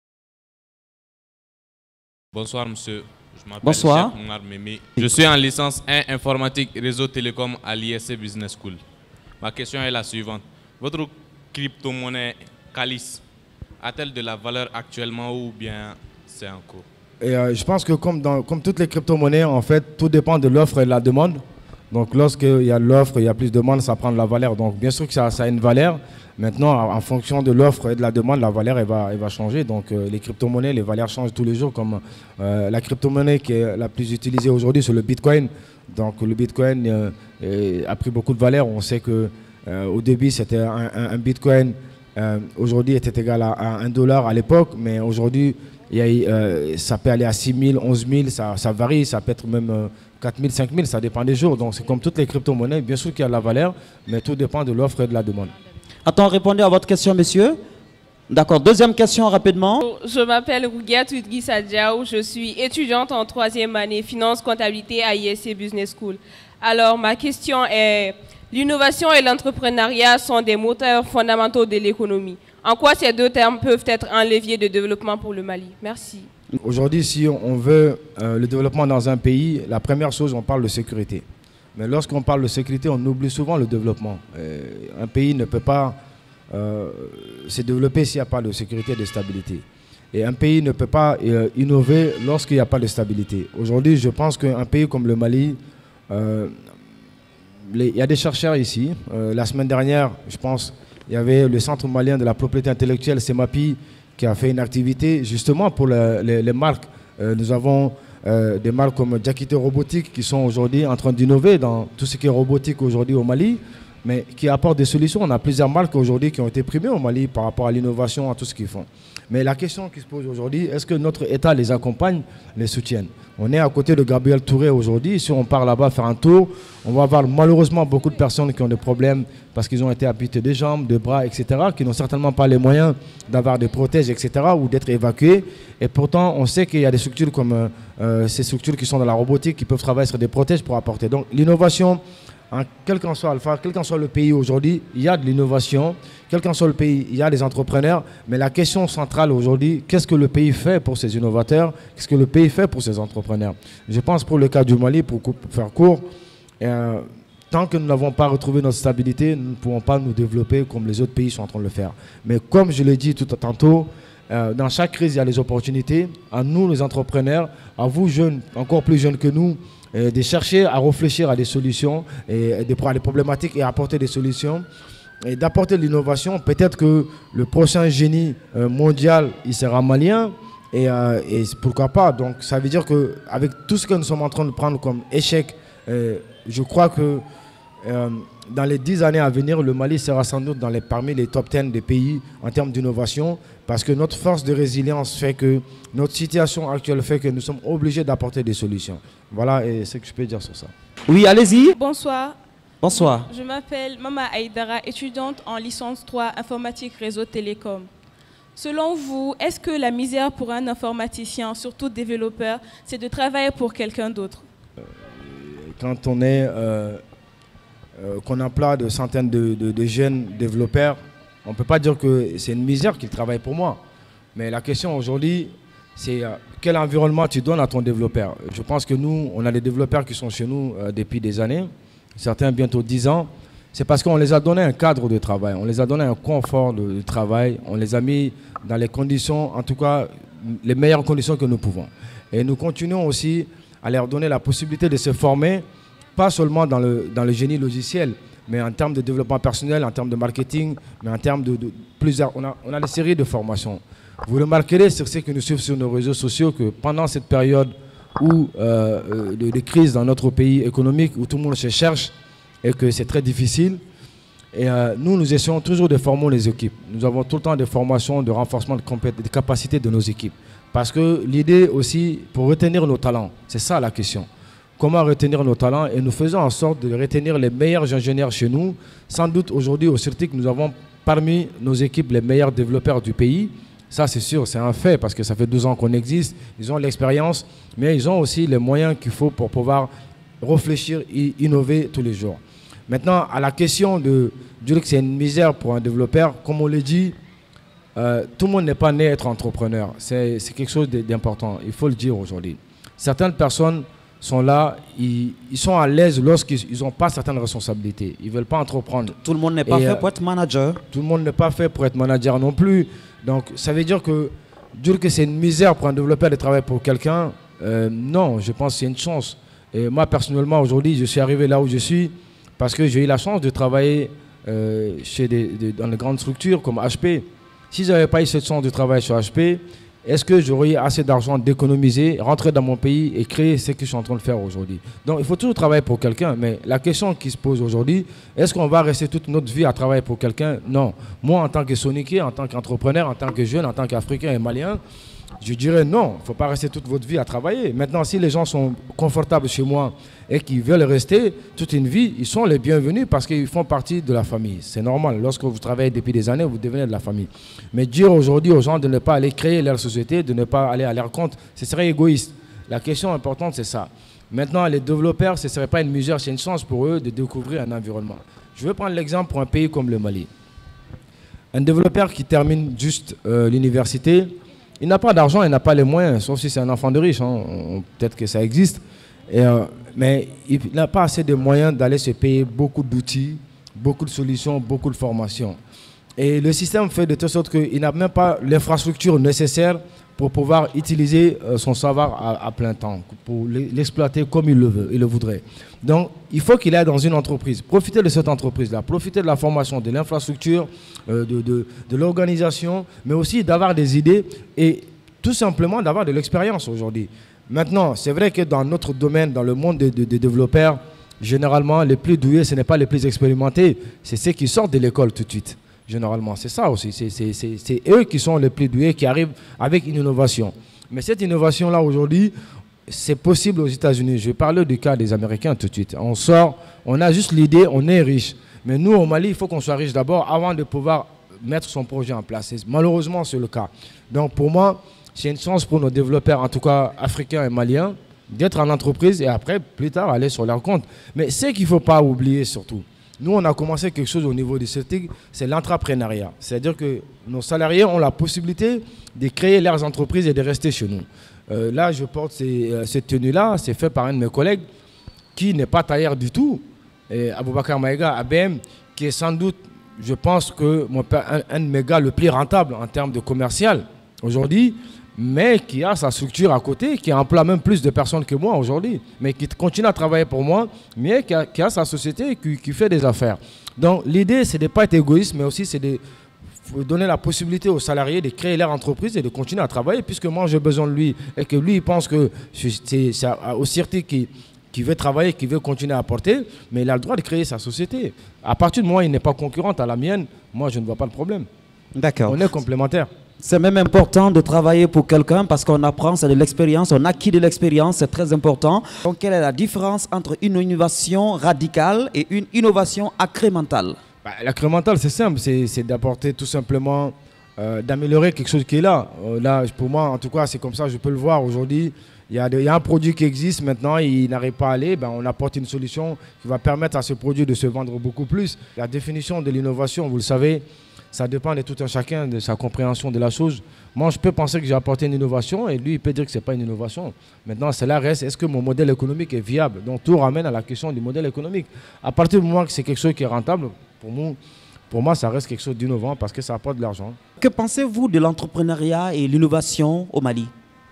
Bonsoir, monsieur. Je m'appelle Bonsoir. Cheikh Moungar Mimi. Je suis en licence 1 informatique réseau télécom à l'ISC Business School. Ma question est la suivante. Votre crypto-monnaie Calis a-t-elle de la valeur actuellement ou bien c'est en cours? Et je pense que comme toutes les crypto-monnaies, en fait, tout dépend de l'offre et de la demande. Donc lorsqu'il y a l'offre, il y a plus de demande, ça prend de la valeur. Donc bien sûr que ça a une valeur. Maintenant, en fonction de l'offre et de la demande, la valeur elle va changer. Donc les crypto-monnaies, les valeurs changent tous les jours. Comme la crypto-monnaie qui est la plus utilisée aujourd'hui, c'est le Bitcoin. Donc le Bitcoin a pris beaucoup de valeur. On sait qu'au début, c'était un Bitcoin. Aujourd'hui, était égal à $1 à l'époque. Mais aujourd'hui, ça peut aller à 6 000, 11 000, ça varie. Ça peut être même 4 000, 5 000, ça dépend des jours. Donc c'est comme toutes les crypto-monnaies, bien sûr qu'il y a de la valeur, mais tout dépend de l'offre et de la demande. Attends, répondez à votre question, monsieur. D'accord, deuxième question rapidement. Je m'appelle Rougia Tudgi Sadjaou, je suis étudiante en 3e année finance comptabilité à ISC Business School. Alors ma question est, l'innovation et l'entrepreneuriat sont des moteurs fondamentaux de l'économie. En quoi ces deux termes peuvent être un levier de développement pour le Mali? Merci. Aujourd'hui, si on veut le développement dans un pays, la première chose, on parle de sécurité. Mais lorsqu'on parle de sécurité, on oublie souvent le développement. Un pays ne peut pas se développer s'il n'y a pas de sécurité et de stabilité. Et un pays ne peut pas innover lorsqu'il n'y a pas de stabilité. Aujourd'hui, je pense qu'un pays comme le Mali, il y a des chercheurs ici. La semaine dernière, je pense, il y avait le Centre malien de la propriété intellectuelle, CEMAPI, qui a fait une activité justement pour les marques. Nous avons des marques comme Jakite Robotique qui sont aujourd'hui en train d'innover dans tout ce qui est robotique aujourd'hui au Mali, mais qui apportent des solutions. On a plusieurs marques aujourd'hui qui ont été primées au Mali par rapport à l'innovation, à tout ce qu'ils font. Mais la question qui se pose aujourd'hui, est-ce que notre État les accompagne, les soutienne? On est à côté de Gabriel Touré aujourd'hui. Si on part là-bas faire un tour, on va voir malheureusement beaucoup de personnes qui ont des problèmes parce qu'ils ont été amputés des jambes, des bras, etc., qui n'ont certainement pas les moyens d'avoir des protèges, etc., ou d'être évacués. Et pourtant, on sait qu'il y a des structures comme ces structures qui sont dans la robotique qui peuvent travailler sur des protèges pour apporter. Donc l'innovation, quel qu'en soit Alpha, quel qu'en soit le pays aujourd'hui, il y a de l'innovation. Quel qu'en soit le pays, il y a des entrepreneurs. Mais la question centrale aujourd'hui, qu'est-ce que le pays fait pour ces innovateurs? Qu'est-ce que le pays fait pour ces entrepreneurs? Je pense pour le cas du Mali, pour faire court, tant que nous n'avons pas retrouvé notre stabilité, nous ne pouvons pas nous développer comme les autres pays sont en train de le faire. Mais comme je l'ai dit tout tantôt, dans chaque crise, il y a des opportunités. À nous, les entrepreneurs, à vous, jeunes, encore plus jeunes que nous, de chercher à réfléchir à des solutions, et à des problématiques et à apporter des solutions et d'apporter de l'innovation. Peut-être que le prochain génie mondial, il sera malien et pourquoi pas. Donc ça veut dire qu'avec tout ce que nous sommes en train de prendre comme échec, je crois que dans les 10 années à venir, le Mali sera sans doute parmi les top 10 des pays en termes d'innovation, parce que notre force de résilience fait que notre situation actuelle fait que nous sommes obligés d'apporter des solutions. Voilà ce que je peux dire sur ça. Oui, allez-y. Bonsoir. Bonsoir. Je m'appelle Mama Aïdara, étudiante en licence 3 informatique réseau télécom. Selon vous, est-ce que la misère pour un informaticien, surtout développeur, c'est de travailler pour quelqu'un d'autre? Quand on est qu'on emploie de centaines de jeunes développeurs, on ne peut pas dire que c'est une misère qu'ils travaillent pour moi. Mais la question aujourd'hui, c'est quel environnement tu donnes à ton développeur. Je pense que nous, on a des développeurs qui sont chez nous depuis des années, certains bientôt 10 ans. C'est parce qu'on les a donné un cadre de travail, on les a donné un confort de travail, on les a mis dans les conditions, en tout cas, les meilleures conditions que nous pouvons. Et nous continuons aussi à leur donner la possibilité de se former, pas seulement dans le génie logiciel, mais en termes de développement personnel, en termes de marketing, mais en termes de plusieurs... On a des séries de formations. Vous remarquerez sur ceux qui nous suivent sur nos réseaux sociaux que pendant cette période de crise dans notre pays économique, où tout le monde se cherche et que c'est très difficile, et nous essayons toujours de former les équipes. Nous avons tout le temps des formations de renforcement de capacités de nos équipes. Parce que l'idée aussi, pour retenir nos talents, c'est ça la question. Comment retenir nos talents? Et nous faisons en sorte de retenir les meilleurs ingénieurs chez nous. Sans doute aujourd'hui au CIRTIC, nous avons parmi nos équipes les meilleurs développeurs du pays. Ça c'est sûr, c'est un fait parce que ça fait 12 ans qu'on existe. Ils ont l'expérience, mais ils ont aussi les moyens qu'il faut pour pouvoir réfléchir et innover tous les jours. Maintenant, à la question de dire que c'est une misère pour un développeur, comme on le dit, tout le monde n'est pas né à être entrepreneur. C'est quelque chose d'important, il faut le dire aujourd'hui. Certaines personnes sont là, ils sont à l'aise lorsqu'ils n'ont pas certaines responsabilités. Ils ne veulent pas entreprendre. Tout le monde n'est pas fait pour être manager. Tout le monde n'est pas fait pour être manager non plus. Donc ça veut dire que c'est une misère pour un développeur de travailler pour quelqu'un. Non, je pense que c'est une chance. Et moi personnellement aujourd'hui, je suis arrivé là où je suis parce que j'ai eu la chance de travailler dans les grandes structures comme HP. Si je n'avais pas eu cette chance de travailler sur HP, est-ce que j'aurais eu assez d'argent d'économiser, rentrer dans mon pays et créer ce que je suis en train de faire aujourd'hui? Donc il faut toujours travailler pour quelqu'un, mais la question qui se pose aujourd'hui, est-ce qu'on va rester toute notre vie à travailler pour quelqu'un? Non. Moi, en tant que Soniké, en tant qu'entrepreneur, en tant que jeune, en tant qu'Africain et Malien, Je dirais non, il ne faut pas rester toute votre vie à travailler. Maintenant, si les gens sont confortables chez moi et qu'ils veulent rester toute une vie, ils sont les bienvenus parce qu'ils font partie de la famille. C'est normal. Lorsque vous travaillez depuis des années, vous devenez de la famille. Mais dire aujourd'hui aux gens de ne pas aller créer leur société, de ne pas aller à leur compte, ce serait égoïste. La question importante, c'est ça. Maintenant, les développeurs, ce ne serait pas une misère, c'est une chance pour eux de découvrir un environnement. Je vais prendre l'exemple pour un pays comme le Mali. Un développeur qui termine juste l'université, il n'a pas d'argent, il n'a pas les moyens, sauf si c'est un enfant de riche, hein. Peut-être que ça existe. Mais il n'a pas assez de moyens d'aller se payer beaucoup d'outils, beaucoup de solutions, beaucoup de formations. Et le système fait de telle sorte qu'il n'a même pas l'infrastructure nécessaire pour pouvoir utiliser son savoir à plein temps, pour l'exploiter comme il le veut, il le voudrait. Donc, il faut qu'il aille dans une entreprise, profiter de cette entreprise-là, profiter de la formation, de l'infrastructure, de l'organisation, mais aussi d'avoir des idées et tout simplement d'avoir de l'expérience aujourd'hui. Maintenant, c'est vrai que dans notre domaine, dans le monde des développeurs, généralement, les plus doués, ce n'est pas les plus expérimentés, c'est ceux qui sortent de l'école tout de suite. Généralement, c'est ça aussi. C'est eux qui sont les plus doués, qui arrivent avec une innovation. Mais cette innovation-là, aujourd'hui, c'est possible aux États-Unis. Je vais parler du cas des Américains tout de suite. On sort, on a juste l'idée, on est riche. Mais nous, au Mali, il faut qu'on soit riche d'abord avant de pouvoir mettre son projet en place. Malheureusement, c'est le cas. Donc, pour moi, c'est une chance pour nos développeurs, en tout cas africains et maliens, d'être en entreprise et après, plus tard, aller sur leur compte. Mais ce qu'il ne faut pas oublier surtout, nous, on a commencé quelque chose au niveau du CETIC, c'est l'entrepreneuriat. C'est-à-dire que nos salariés ont la possibilité de créer leurs entreprises et de rester chez nous. Là, je porte cette tenue-là, c'est fait par un de mes collègues qui n'est pas tailleur du tout, Aboubakar Maïga, ABM, qui est sans doute, je pense que un de mes gars le plus rentable en termes de commercial aujourd'hui, mais qui a sa structure à côté, qui emploie même plus de personnes que moi aujourd'hui, mais qui continue à travailler pour moi, mais qui a sa société et qui fait des affaires. Donc l'idée, c'est de ne pas être égoïste, mais aussi c'est de donner la possibilité aux salariés de créer leur entreprise et de continuer à travailler, puisque moi j'ai besoin de lui, et que lui il pense que c'est au CIRTIC qui veut travailler, qui veut continuer à apporter, mais il a le droit de créer sa société. À partir du moment où il n'est pas concurrente à la mienne, moi je ne vois pas le problème. D'accord. On est complémentaires. C'est même important de travailler pour quelqu'un parce qu'on apprend, c'est de l'expérience, on acquit de l'expérience, c'est très important. Donc, quelle est la différence entre une innovation radicale et une innovation incrémentale? L'incrémental, c'est simple, c'est d'apporter tout simplement, d'améliorer quelque chose qui est là. Là, pour moi, en tout cas, c'est comme ça, je peux le voir aujourd'hui. Il y a un produit qui existe maintenant, il n'arrive pas à aller, on apporte une solution qui va permettre à ce produit de se vendre beaucoup plus. La définition de l'innovation, vous le savez, ça dépend de tout un chacun, de sa compréhension de la chose. Moi, je peux penser que j'ai apporté une innovation et lui, il peut dire que ce n'est pas une innovation. Maintenant, cela reste, est-ce que mon modèle économique est viable? Donc, tout ramène à la question du modèle économique. À partir du moment que c'est quelque chose qui est rentable, pour moi, ça reste quelque chose d'innovant parce que ça apporte de l'argent. Que pensez-vous de l'entrepreneuriat et l'innovation au Mali?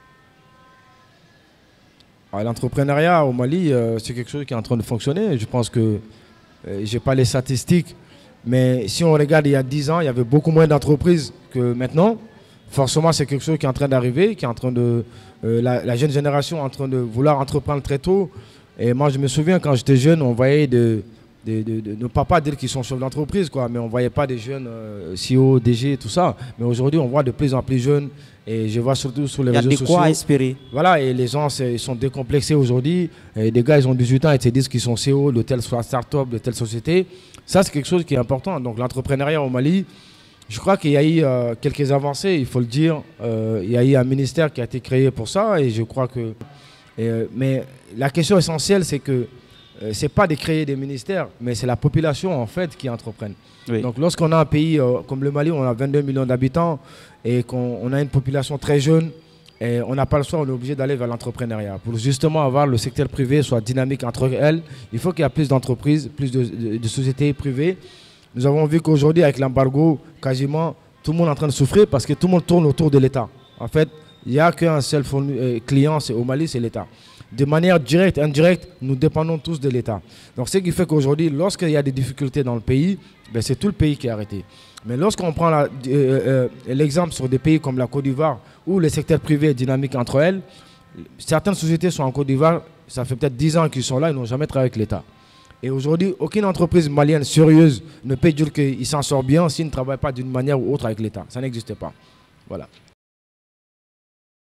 L'entrepreneuriat au Mali, c'est quelque chose qui est en train de fonctionner. Je pense que je n'ai pas les statistiques. Mais si on regarde il y a 10 ans, il y avait beaucoup moins d'entreprises que maintenant. Forcément, c'est quelque chose qui est en train d'arriver, qui est en train de... la jeune génération est en train de vouloir entreprendre très tôt. Et moi, je me souviens, quand j'étais jeune, on voyait ne pas dire qu'ils sont chefs d'entreprise, mais on ne voyait pas des jeunes CEO, DG, tout ça. Mais aujourd'hui, on voit de plus en plus jeunes. Et je vois surtout sur les réseaux sociaux. Il y a de quoi espérer. Voilà, et les gens ils sont décomplexés aujourd'hui. Des gars, ils ont 18 ans et ils te disent qu'ils sont CEO de telle start-up, de telle société. Ça, c'est quelque chose qui est important. Donc, l'entrepreneuriat au Mali, je crois qu'il y a eu quelques avancées, il faut le dire. Il y a eu un ministère qui a été créé pour ça. Et je crois que... mais la question essentielle, c'est que ce n'est pas de créer des ministères, mais c'est la population, en fait, qui entreprenne. Oui. Donc, lorsqu'on a un pays comme le Mali, on a 22 millions d'habitants et qu'on a une population très jeune, et on n'a pas le choix, on est obligé d'aller vers l'entrepreneuriat. Pour justement avoir le secteur privé soit dynamique entre elles, il faut qu'il y ait plus d'entreprises, plus de sociétés privées. Nous avons vu qu'aujourd'hui, avec l'embargo, quasiment tout le monde est en train de souffrir parce que tout le monde tourne autour de l'État. En fait, il n'y a qu'un seul client au Mali, c'est l'État. De manière directe, indirecte, nous dépendons tous de l'État. Donc, ce qui fait qu'aujourd'hui, lorsqu'il y a des difficultés dans le pays, c'est tout le pays qui est arrêté. Mais lorsqu'on prend l'exemple sur des pays comme la Côte d'Ivoire, où le secteur privé est dynamique entre elles, certaines sociétés sont en Côte d'Ivoire, ça fait peut-être 10 ans qu'ils sont là, ils n'ont jamais travaillé avec l'État. Et aujourd'hui, aucune entreprise malienne sérieuse ne peut dire qu'il s'en sort bien s'il ne travaille pas d'une manière ou autre avec l'État. Ça n'existe pas. Voilà.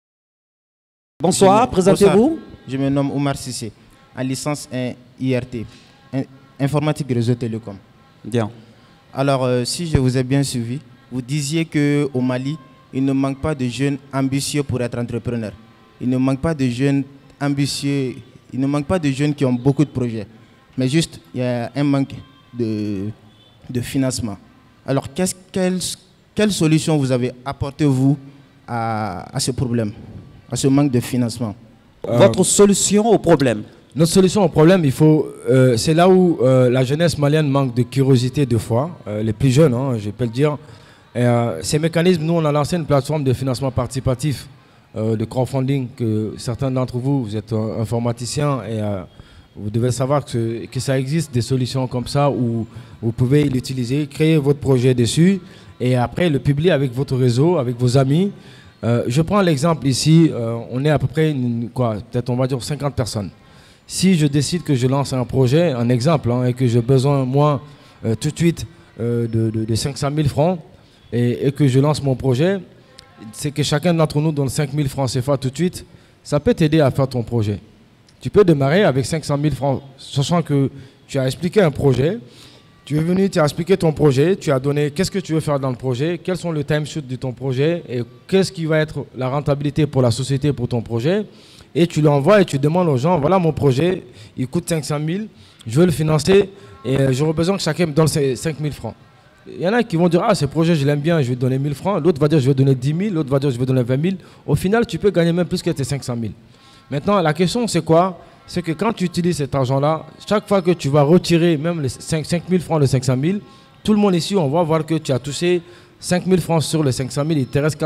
Bonsoir, présentez-vous. Je me nomme Oumar Sissé, en licence 1 IRT, informatique réseau télécom. Bien. Alors, si je vous ai bien suivi, vous disiez qu'au Mali, il ne manque pas de jeunes ambitieux pour être entrepreneurs. Il ne manque pas de jeunes ambitieux, il ne manque pas de jeunes qui ont beaucoup de projets. Mais juste, il y a un manque de financement. Alors, quelle solution vous avez apporté, vous, à ce problème, à ce manque de financement? Votre solution au problème? Notre solution au problème, c'est là où la jeunesse malienne manque de curiosité, de foi, les plus jeunes, hein, je peux le dire. Ces mécanismes, nous, on a lancé une plateforme de financement participatif, de crowdfunding, que certains d'entre vous, vous êtes informaticiens et vous devez savoir que ça existe des solutions comme ça où vous pouvez l'utiliser, créer votre projet dessus et après le publier avec votre réseau, avec vos amis. Je prends l'exemple ici, on est à peu près, peut-être on va dire 50 personnes. Si je décide que je lance un projet, un exemple, hein, et que j'ai besoin, moi, tout de suite, de 500 000 francs, et que je lance mon projet, c'est que chacun d'entre nous donne 5 000 francs CFA tout de suite, ça peut t'aider à faire ton projet. Tu peux démarrer avec 500 000 francs, sachant que tu as expliqué un projet, tu es venu, tu as expliqué ton projet, tu as donné qu'est-ce que tu veux faire dans le projet, quels sont les timeshoot de ton projet, et qu'est-ce qui va être la rentabilité pour la société, pour ton projet. Et tu l'envoies et tu demandes aux gens, voilà mon projet, il coûte 500 000, je veux le financer et j'aurais besoin que chacun me donne 5 000 francs. Il y en a qui vont dire, ah ce projet je l'aime bien, je vais te donner 1000 francs, l'autre va dire je vais donner 10 000, l'autre va dire je vais donner 20 000. Au final, tu peux gagner même plus que tes 500 000. Maintenant, la question c'est quoi? C'est que quand tu utilises cet argent-là, chaque fois que tu vas retirer même les 5 000 francs de 500 000, tout le monde ici, on va voir que tu as touché 5 000 francs sur les 500 000, il te reste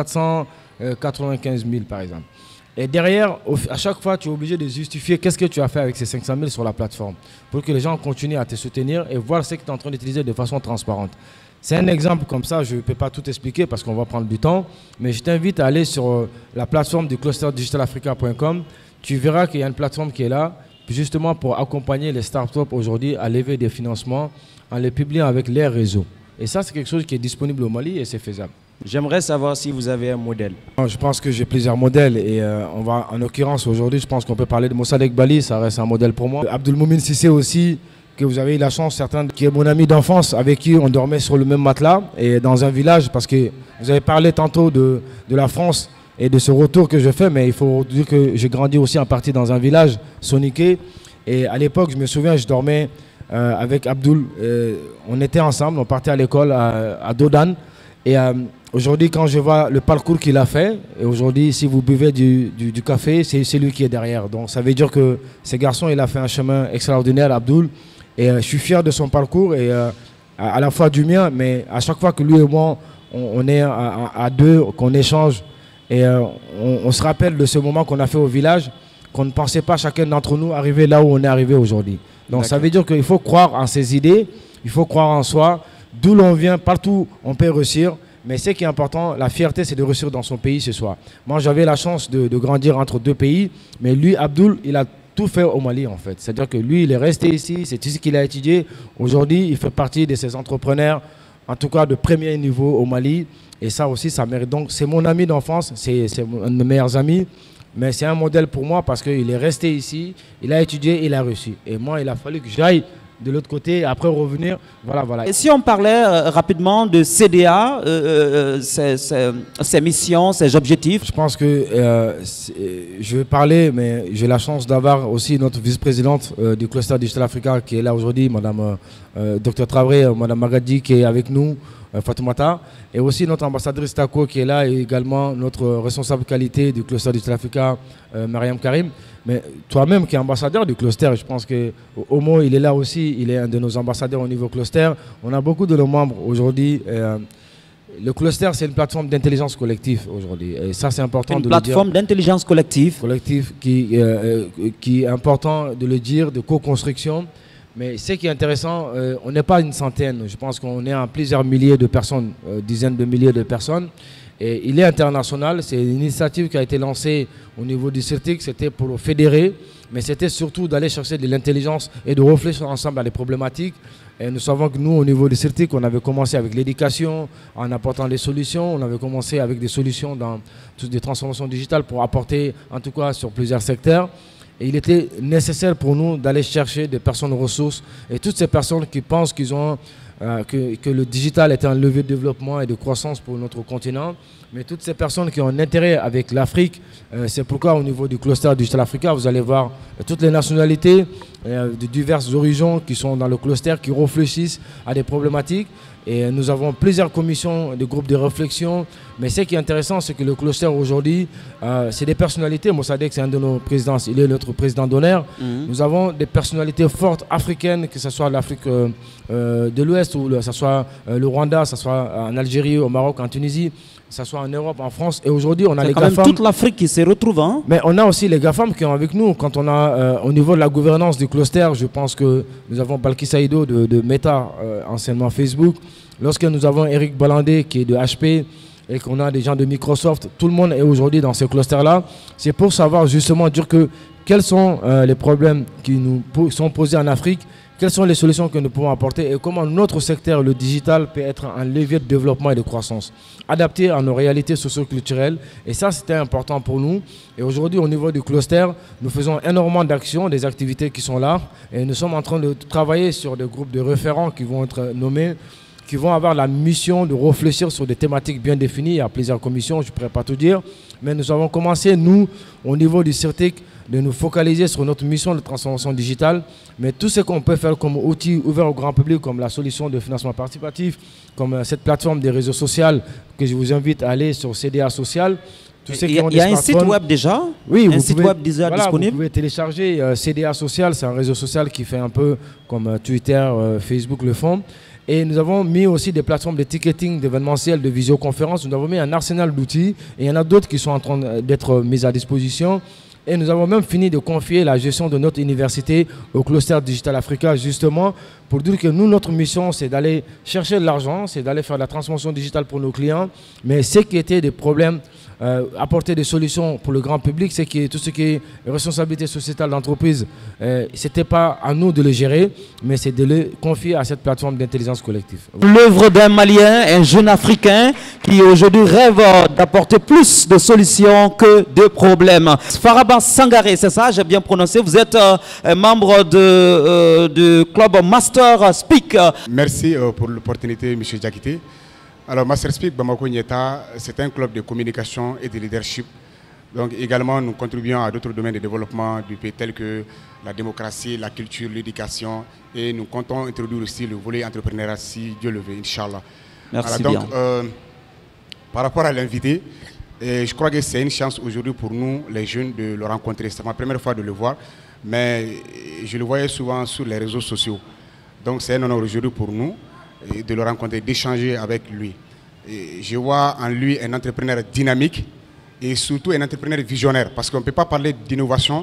495 000 par exemple. Et derrière, à chaque fois, tu es obligé de justifier qu'est-ce que tu as fait avec ces 500 000 sur la plateforme pour que les gens continuent à te soutenir et voir ce que tu es en train d'utiliser de façon transparente. C'est un exemple comme ça, je ne peux pas tout expliquer parce qu'on va prendre du temps, mais je t'invite à aller sur la plateforme du clusterdigitalafrica.com. Tu verras qu'il y a une plateforme qui est là, justement pour accompagner les startups aujourd'hui à lever des financements en les publiant avec les réseaux. Et ça, c'est quelque chose qui est disponible au Mali et c'est faisable. J'aimerais savoir si vous avez un modèle. Je pense que j'ai plusieurs modèles et on va, en l'occurrence aujourd'hui, je pense qu'on peut parler de Mossadegh Bali, ça reste un modèle pour moi. Abdelmoumin Sissé aussi, que vous avez eu la chance, certains, qui est mon ami d'enfance, avec qui on dormait sur le même matelas et dans un village, parce que vous avez parlé tantôt de la France et de ce retour que je fais, mais il faut dire que j'ai grandi aussi en partie dans un village soniqué. Et à l'époque, je me souviens, je dormais avec Abdoul, on était ensemble, on partait à l'école à Dodane. Et aujourd'hui, quand je vois le parcours qu'il a fait, et aujourd'hui, si vous buvez du café, c'est lui qui est derrière. Donc ça veut dire que ce garçon, il a fait un chemin extraordinaire, Abdoul. Et je suis fier de son parcours, et à la fois du mien, mais à chaque fois que lui et moi, on est à deux, qu'on échange, et on se rappelle de ce moment qu'on a fait au village, qu'on ne pensait pas chacun d'entre nous arriver là où on est arrivé aujourd'hui. Donc ça veut dire qu'il faut croire en ses idées, il faut croire en soi. D'où l'on vient, partout on peut réussir, mais ce qui est important, la fierté, c'est de réussir dans son pays ce soir. Moi, j'avais la chance de grandir entre deux pays, mais lui, Abdoul, il a tout fait au Mali en fait. C'est-à-dire que lui, il est resté ici, c'est ici qu'il a étudié. Aujourd'hui, il fait partie de ces entrepreneurs, en tout cas de premier niveau au Mali, et ça aussi, ça mérite. Donc, c'est mon ami d'enfance, c'est un de mes meilleurs amis, mais c'est un modèle pour moi parce qu'il est resté ici, il a étudié, il a réussi. Et moi, il a fallu que j'aille de l'autre côté, après revenir, voilà. Et si on parlait rapidement de CDA, ses missions, ses objectifs? Je pense que je vais parler, mais j'ai la chance d'avoir aussi notre vice-présidente du Cluster Digital Africa qui est là aujourd'hui, Madame Dr Traoré, Madame Magadi qui est avec nous, Fatoumata, et aussi notre ambassadrice Tako qui est là, et également notre responsable qualité du Cluster Digital Africa, Mariam Karim. Mais toi-même qui es ambassadeur du cluster, je pense que Homo, il est là aussi, il est un de nos ambassadeurs au niveau cluster. On a beaucoup de nos membres aujourd'hui. Le cluster, c'est une plateforme d'intelligence collective aujourd'hui. Et ça, c'est important de le dire. Une plateforme d'intelligence collective. Collective qui est important de le dire, de co-construction. Mais ce qui est intéressant, on n'est pas une centaine. Je pense qu'on est à plusieurs milliers de personnes, dizaines de milliers de personnes. Et il est international. C'est une initiative qui a été lancée au niveau du CERTIC. C'était pour fédérer, mais c'était surtout d'aller chercher de l'intelligence et de réfléchir ensemble à des problématiques. Et nous savons que nous, au niveau du CERTIC, on avait commencé avec l'éducation, en apportant des solutions. On avait commencé avec des solutions dans toutes des transformations digitales pour apporter, en tout cas, sur plusieurs secteurs. Et il était nécessaire pour nous d'aller chercher des personnes ressources et toutes ces personnes qui pensent qu'ils ont, que le digital est un levier de développement et de croissance pour notre continent. Mais toutes ces personnes qui ont un intérêt avec l'Afrique, c'est pourquoi au niveau du cluster Digital Africa, vous allez voir toutes les nationalités de diverses horizons qui sont dans le cluster, qui réfléchissent à des problématiques. Et nous avons plusieurs commissions, des groupes de réflexion. Mais ce qui est intéressant, c'est que le cluster aujourd'hui, c'est des personnalités. Mossadegh, c'est un de nos présidents, il est notre président d'honneur. Nous avons des personnalités fortes africaines, que ce soit l'Afrique de l'Ouest, ou que ce soit le Rwanda, que ce soit en Algérie, au Maroc, en Tunisie, que ce soit en Europe, en France. Et aujourd'hui, on a les GAFAM. C'est quand même toute l'Afrique qui se retrouve. Hein? Mais on a aussi les GAFAM qui sont avec nous. Quand on a, au niveau de la gouvernance du cluster, je pense que nous avons Balkis Saïdo de Meta, anciennement Facebook. Lorsque nous avons Eric Balandé qui est de HP et qu'on a des gens de Microsoft, tout le monde est aujourd'hui dans ce cluster-là. C'est pour savoir justement dire que quels sont les problèmes qui nous sont posés en Afrique, quelles sont les solutions que nous pouvons apporter et comment notre secteur, le digital, peut être un levier de développement et de croissance, adapté à nos réalités socio-culturelles. Et ça, c'était important pour nous. Et aujourd'hui, au niveau du cluster, nous faisons énormément d'actions, des activités qui sont là. Et nous sommes en train de travailler sur des groupes de référents qui vont être nommés, qui vont avoir la mission de réfléchir sur des thématiques bien définies. Il y a plusieurs commissions, je ne pourrais pas tout dire. Mais nous avons commencé, nous, au niveau du CERTIC, de nous focaliser sur notre mission de transformation digitale. Mais tout ce qu'on peut faire comme outil ouvert au grand public, comme la solution de financement participatif, comme cette plateforme des réseaux sociaux, que je vous invite à aller sur CDA Social. Il y a un site web déjà? Oui, un site web déjà disponible. Vous pouvez télécharger CDA Social, c'est un réseau social qui fait un peu comme Twitter, Facebook le font. Et nous avons mis aussi des plateformes de ticketing, d'événementiel, de visioconférence. Nous avons mis un arsenal d'outils et il y en a d'autres qui sont en train d'être mis à disposition. Et nous avons même fini de confier la gestion de notre université au cluster Digital Africa, justement, pour dire que nous, notre mission, c'est d'aller chercher de l'argent, c'est d'aller faire de la transformation digitale pour nos clients. Mais ce qui était des problèmes, apporter des solutions pour le grand public, c'est que tout ce qui est responsabilité sociétale d'entreprise, ce n'était pas à nous de le gérer, mais c'est de le confier à cette plateforme d'intelligence collective. L'œuvre d'un Malien, un jeune Africain qui aujourd'hui rêve d'apporter plus de solutions que de problèmes. Faraba Sangaré, c'est ça, j'ai bien prononcé. Vous êtes membre du club Master Speak. Merci pour l'opportunité, M. Diakité. Alors, Master Speak Bamako Nyeta, c'est un club de communication et de leadership. Donc, également, nous contribuons à d'autres domaines de développement du pays tels que la démocratie, la culture, l'éducation. Et nous comptons introduire aussi le volet entrepreneuriat si Dieu le veut, Inch'Allah. Merci voilà, bien. Donc, par rapport à l'invité, je crois que c'est une chance aujourd'hui pour nous, les jeunes, de le rencontrer. C'est ma première fois de le voir, mais je le voyais souvent sur les réseaux sociaux. Donc, c'est un honneur aujourd'hui pour nous de le rencontrer, d'échanger avec lui. Et je vois en lui un entrepreneur dynamique et surtout un entrepreneur visionnaire, parce qu'on ne peut pas parler d'innovation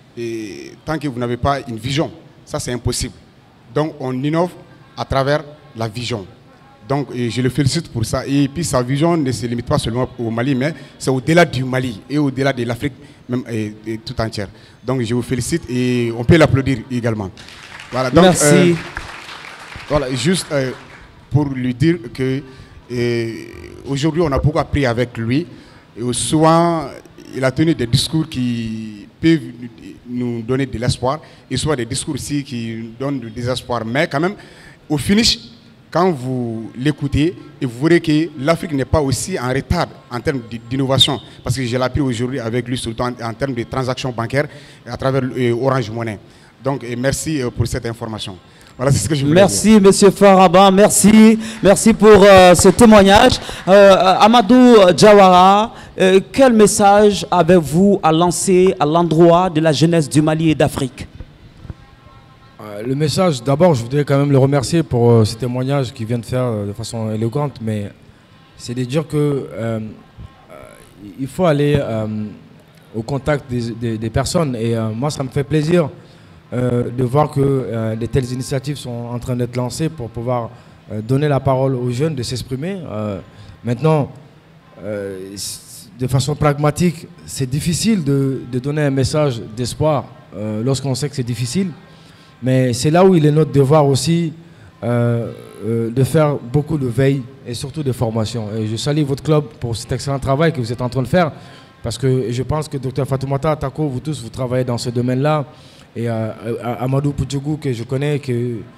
tant que vous n'avez pas une vision. Ça, c'est impossible. Donc, on innove à travers la vision. Donc, je le félicite pour ça. Et puis, sa vision ne se limite pas seulement au Mali, mais c'est au-delà du Mali et au-delà de l'Afrique même et tout entière. Donc, je vous félicite et on peut l'applaudir également. Voilà, donc, merci. Voilà, juste pour lui dire que aujourd'hui, on a beaucoup appris avec lui. Et souvent, il a tenu des discours qui peuvent nous donner de l'espoir, et soit des discours aussi qui donnent du désespoir. Mais quand même, au finish, quand vous l'écoutez, et vous verrez que l'Afrique n'est pas aussi en retard en termes d'innovation, parce que j'ai appris aujourd'hui avec lui, surtout en termes de transactions bancaires à travers Orange Money. Donc, merci pour cette information. Voilà, c'est ce que je voulais dire. Monsieur Faraba, merci pour ce témoignage. Amadou Diawara, quel message avez-vous à lancer à l'endroit de la jeunesse du Mali et d'Afrique? Le message, d'abord, je voudrais quand même le remercier pour ce témoignage qu'il vient de faire de façon élégante, mais c'est de dire que il faut aller au contact des personnes. Et moi, ça me fait plaisir de voir que de telles initiatives sont en train d'être lancées pour pouvoir donner la parole aux jeunes de s'exprimer. Maintenant, de façon pragmatique, c'est difficile de donner un message d'espoir lorsqu'on sait que c'est difficile. Mais c'est là où il est notre devoir aussi de faire beaucoup de veille et surtout de formation. Et je salue votre club pour cet excellent travail que vous êtes en train de faire, parce que je pense que Dr Fatoumata, Tako, vous tous, vous travaillez dans ce domaine-là. Et Amadou Poudjougou, que je connais, qui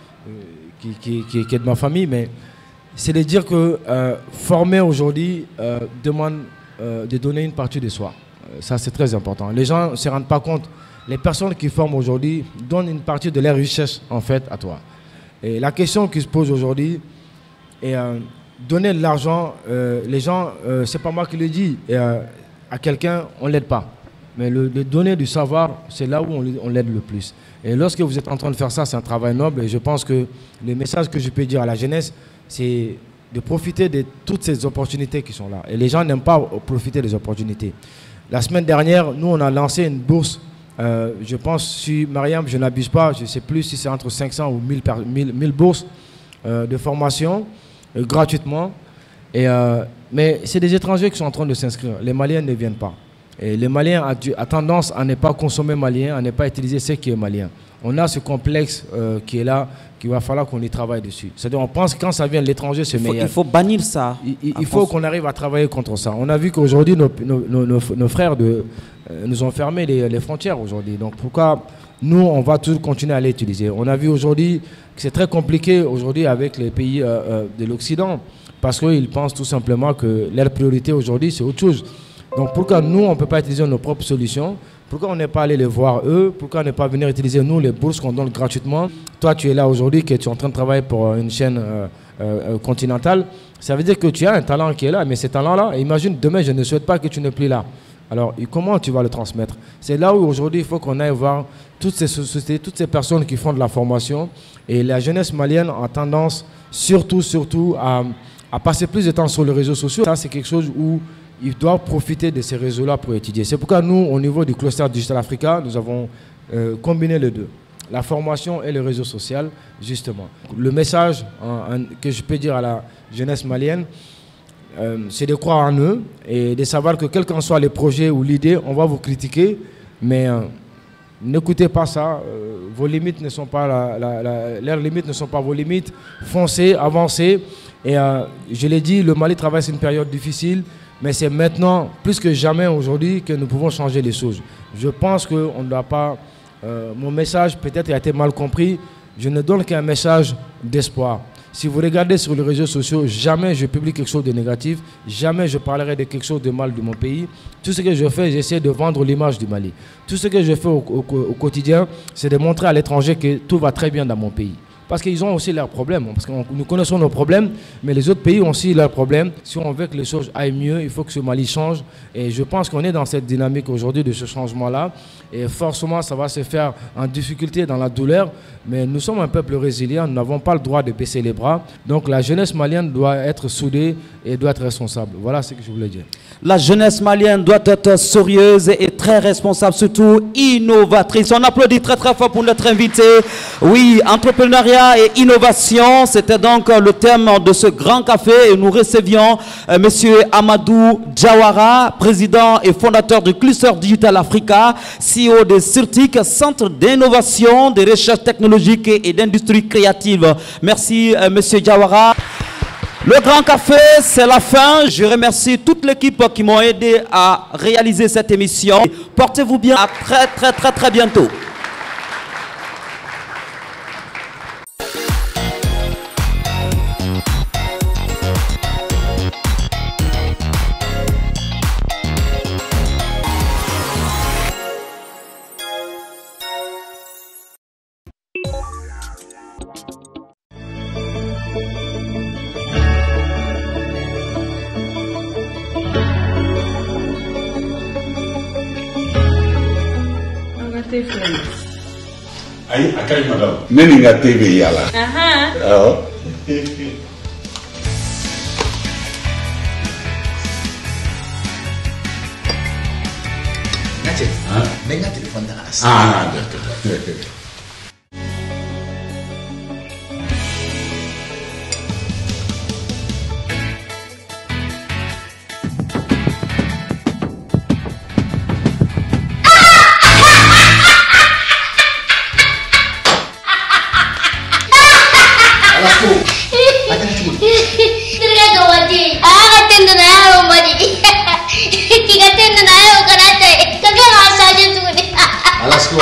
est de ma famille, mais c'est de dire que former aujourd'hui demande de donner une partie de soi. Ça, c'est très important. Les gens ne se rendent pas compte. Les personnes qui forment aujourd'hui donnent une partie de leur richesse, en fait, à toi. Et la question qui se pose aujourd'hui est donner de l'argent. Les gens, c'est pas moi qui le dis, à quelqu'un, on ne l'aide pas. Mais le donner du savoir, c'est là où on l'aide le plus. Et lorsque vous êtes en train de faire ça, c'est un travail noble. Et je pense que le message que je peux dire à la jeunesse, c'est de profiter de toutes ces opportunités qui sont là. Et les gens n'aiment pas profiter des opportunités. La semaine dernière, nous, on a lancé une bourse. Je pense, si Mariam, je n'abuse pas, je ne sais plus si c'est entre 500 ou 1000 bourses de formation gratuitement. Mais c'est des étrangers qui sont en train de s'inscrire. Les Maliens ne viennent pas. Et les Maliens ont tendance à ne pas consommer malien, à ne pas utiliser ce qui est malien. On a ce complexe qui est là, qu'il va falloir qu'on y travaille dessus. C'est-à-dire on pense que quand ça vient de l'étranger, c'est meilleur. Il faut bannir ça. Il faut qu'on arrive à travailler contre ça. On a vu qu'aujourd'hui, nos frères nous ont fermé les frontières aujourd'hui. Donc pourquoi nous, on va toujours continuer à l'utiliser? On a vu aujourd'hui que c'est très compliqué aujourd'hui avec les pays de l'Occident, parce qu'ils pensent tout simplement que leur priorité aujourd'hui, c'est autre chose. Donc pourquoi nous, on ne peut pas utiliser nos propres solutions? Pourquoi on n'est pas allé les voir eux? Pourquoi on n'est pas venir utiliser nous les bourses qu'on donne gratuitement? Toi, tu es là aujourd'hui, que tu es en train de travailler pour une chaîne continentale. Ça veut dire que tu as un talent qui est là, mais ce talent-là, imagine demain, je ne souhaite pas que tu n'es plus là. Alors, comment tu vas le transmettre? C'est là où aujourd'hui, il faut qu'on aille voir toutes ces sociétés, toutes ces personnes qui font de la formation. Et la jeunesse malienne a tendance, surtout, à passer plus de temps sur les réseaux sociaux. Ça, c'est quelque chose où ils doivent profiter de ces réseaux-là pour étudier. C'est pourquoi nous, au niveau du cluster Digital Africa, nous avons combiné les deux. La formation et le réseau social, justement. Le message que je peux dire à la jeunesse malienne, c'est de croire en eux et de savoir que quels qu'en soient les projets ou l'idée, on va vous critiquer, mais n'écoutez pas ça. Vos limites ne sont pas leurs limites ne sont pas vos limites. Foncez, avancez. Et je l'ai dit, le Mali traverse une période difficile. Mais c'est maintenant, plus que jamais aujourd'hui, que nous pouvons changer les choses. Je pense qu'on ne doit pas... mon message peut-être a été mal compris. Je ne donne qu'un message d'espoir. Si vous regardez sur les réseaux sociaux, jamais je publie quelque chose de négatif. Jamais je parlerai de quelque chose de mal de mon pays. Tout ce que je fais, j'essaie de vendre l'image du Mali. Tout ce que je fais au quotidien, c'est de montrer à l'étranger que tout va très bien dans mon pays. Parce qu'ils ont aussi leurs problèmes, parce que nous connaissons nos problèmes, mais les autres pays ont aussi leurs problèmes. Si on veut que les choses aillent mieux, il faut que ce Mali change. Et je pense qu'on est dans cette dynamique aujourd'hui de ce changement-là. Et forcément, ça va se faire en difficulté, dans la douleur. Mais nous sommes un peuple résilient, nous n'avons pas le droit de baisser les bras. Donc la jeunesse malienne doit être soudée et doit être responsable. Voilà ce que je voulais dire. La jeunesse malienne doit être sérieuse et très responsable, surtout innovatrice. On applaudit très très fort pour notre invité. Oui, entrepreneuriat et innovation, c'était donc le thème de ce grand café. Et nous recevions Monsieur Amadou Diawara, président et fondateur du Cluster Digital Africa, CEO de CIRTIC, Centre d'innovation, de recherche technologique et d'industrie créative. Merci Monsieur Diawara. Le Grand Café, c'est la fin. Je remercie toute l'équipe qui m'ont aidé à réaliser cette émission. Portez-vous bien. À très bientôt. Ayi a kaɲi madame ne ni n ka te bɛ yaala awɔ n ka cɛ n bɛ n ka telefɔni ta ka na sisan. d'accord.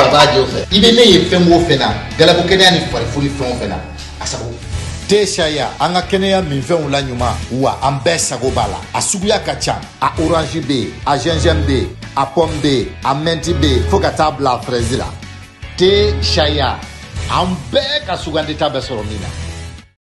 a b'a jɛ o fɛ i bɛ ne ye fɛn o fɛn na galako kɛnɛya ni farifoni fɛn o fɛn na a sago tɛ sariya an ka kɛnɛya minfɛnw la ɲuman wa an bɛɛ sago b'a la a suguya ka ca a orange bɛ yen a gingembre bɛ yen a pomme bɛ yen a mɛnti bɛ yen fo ka taa bila a fraise la tɛ sariya an bɛɛ ka sugandi ta bɛ sɔrɔ min na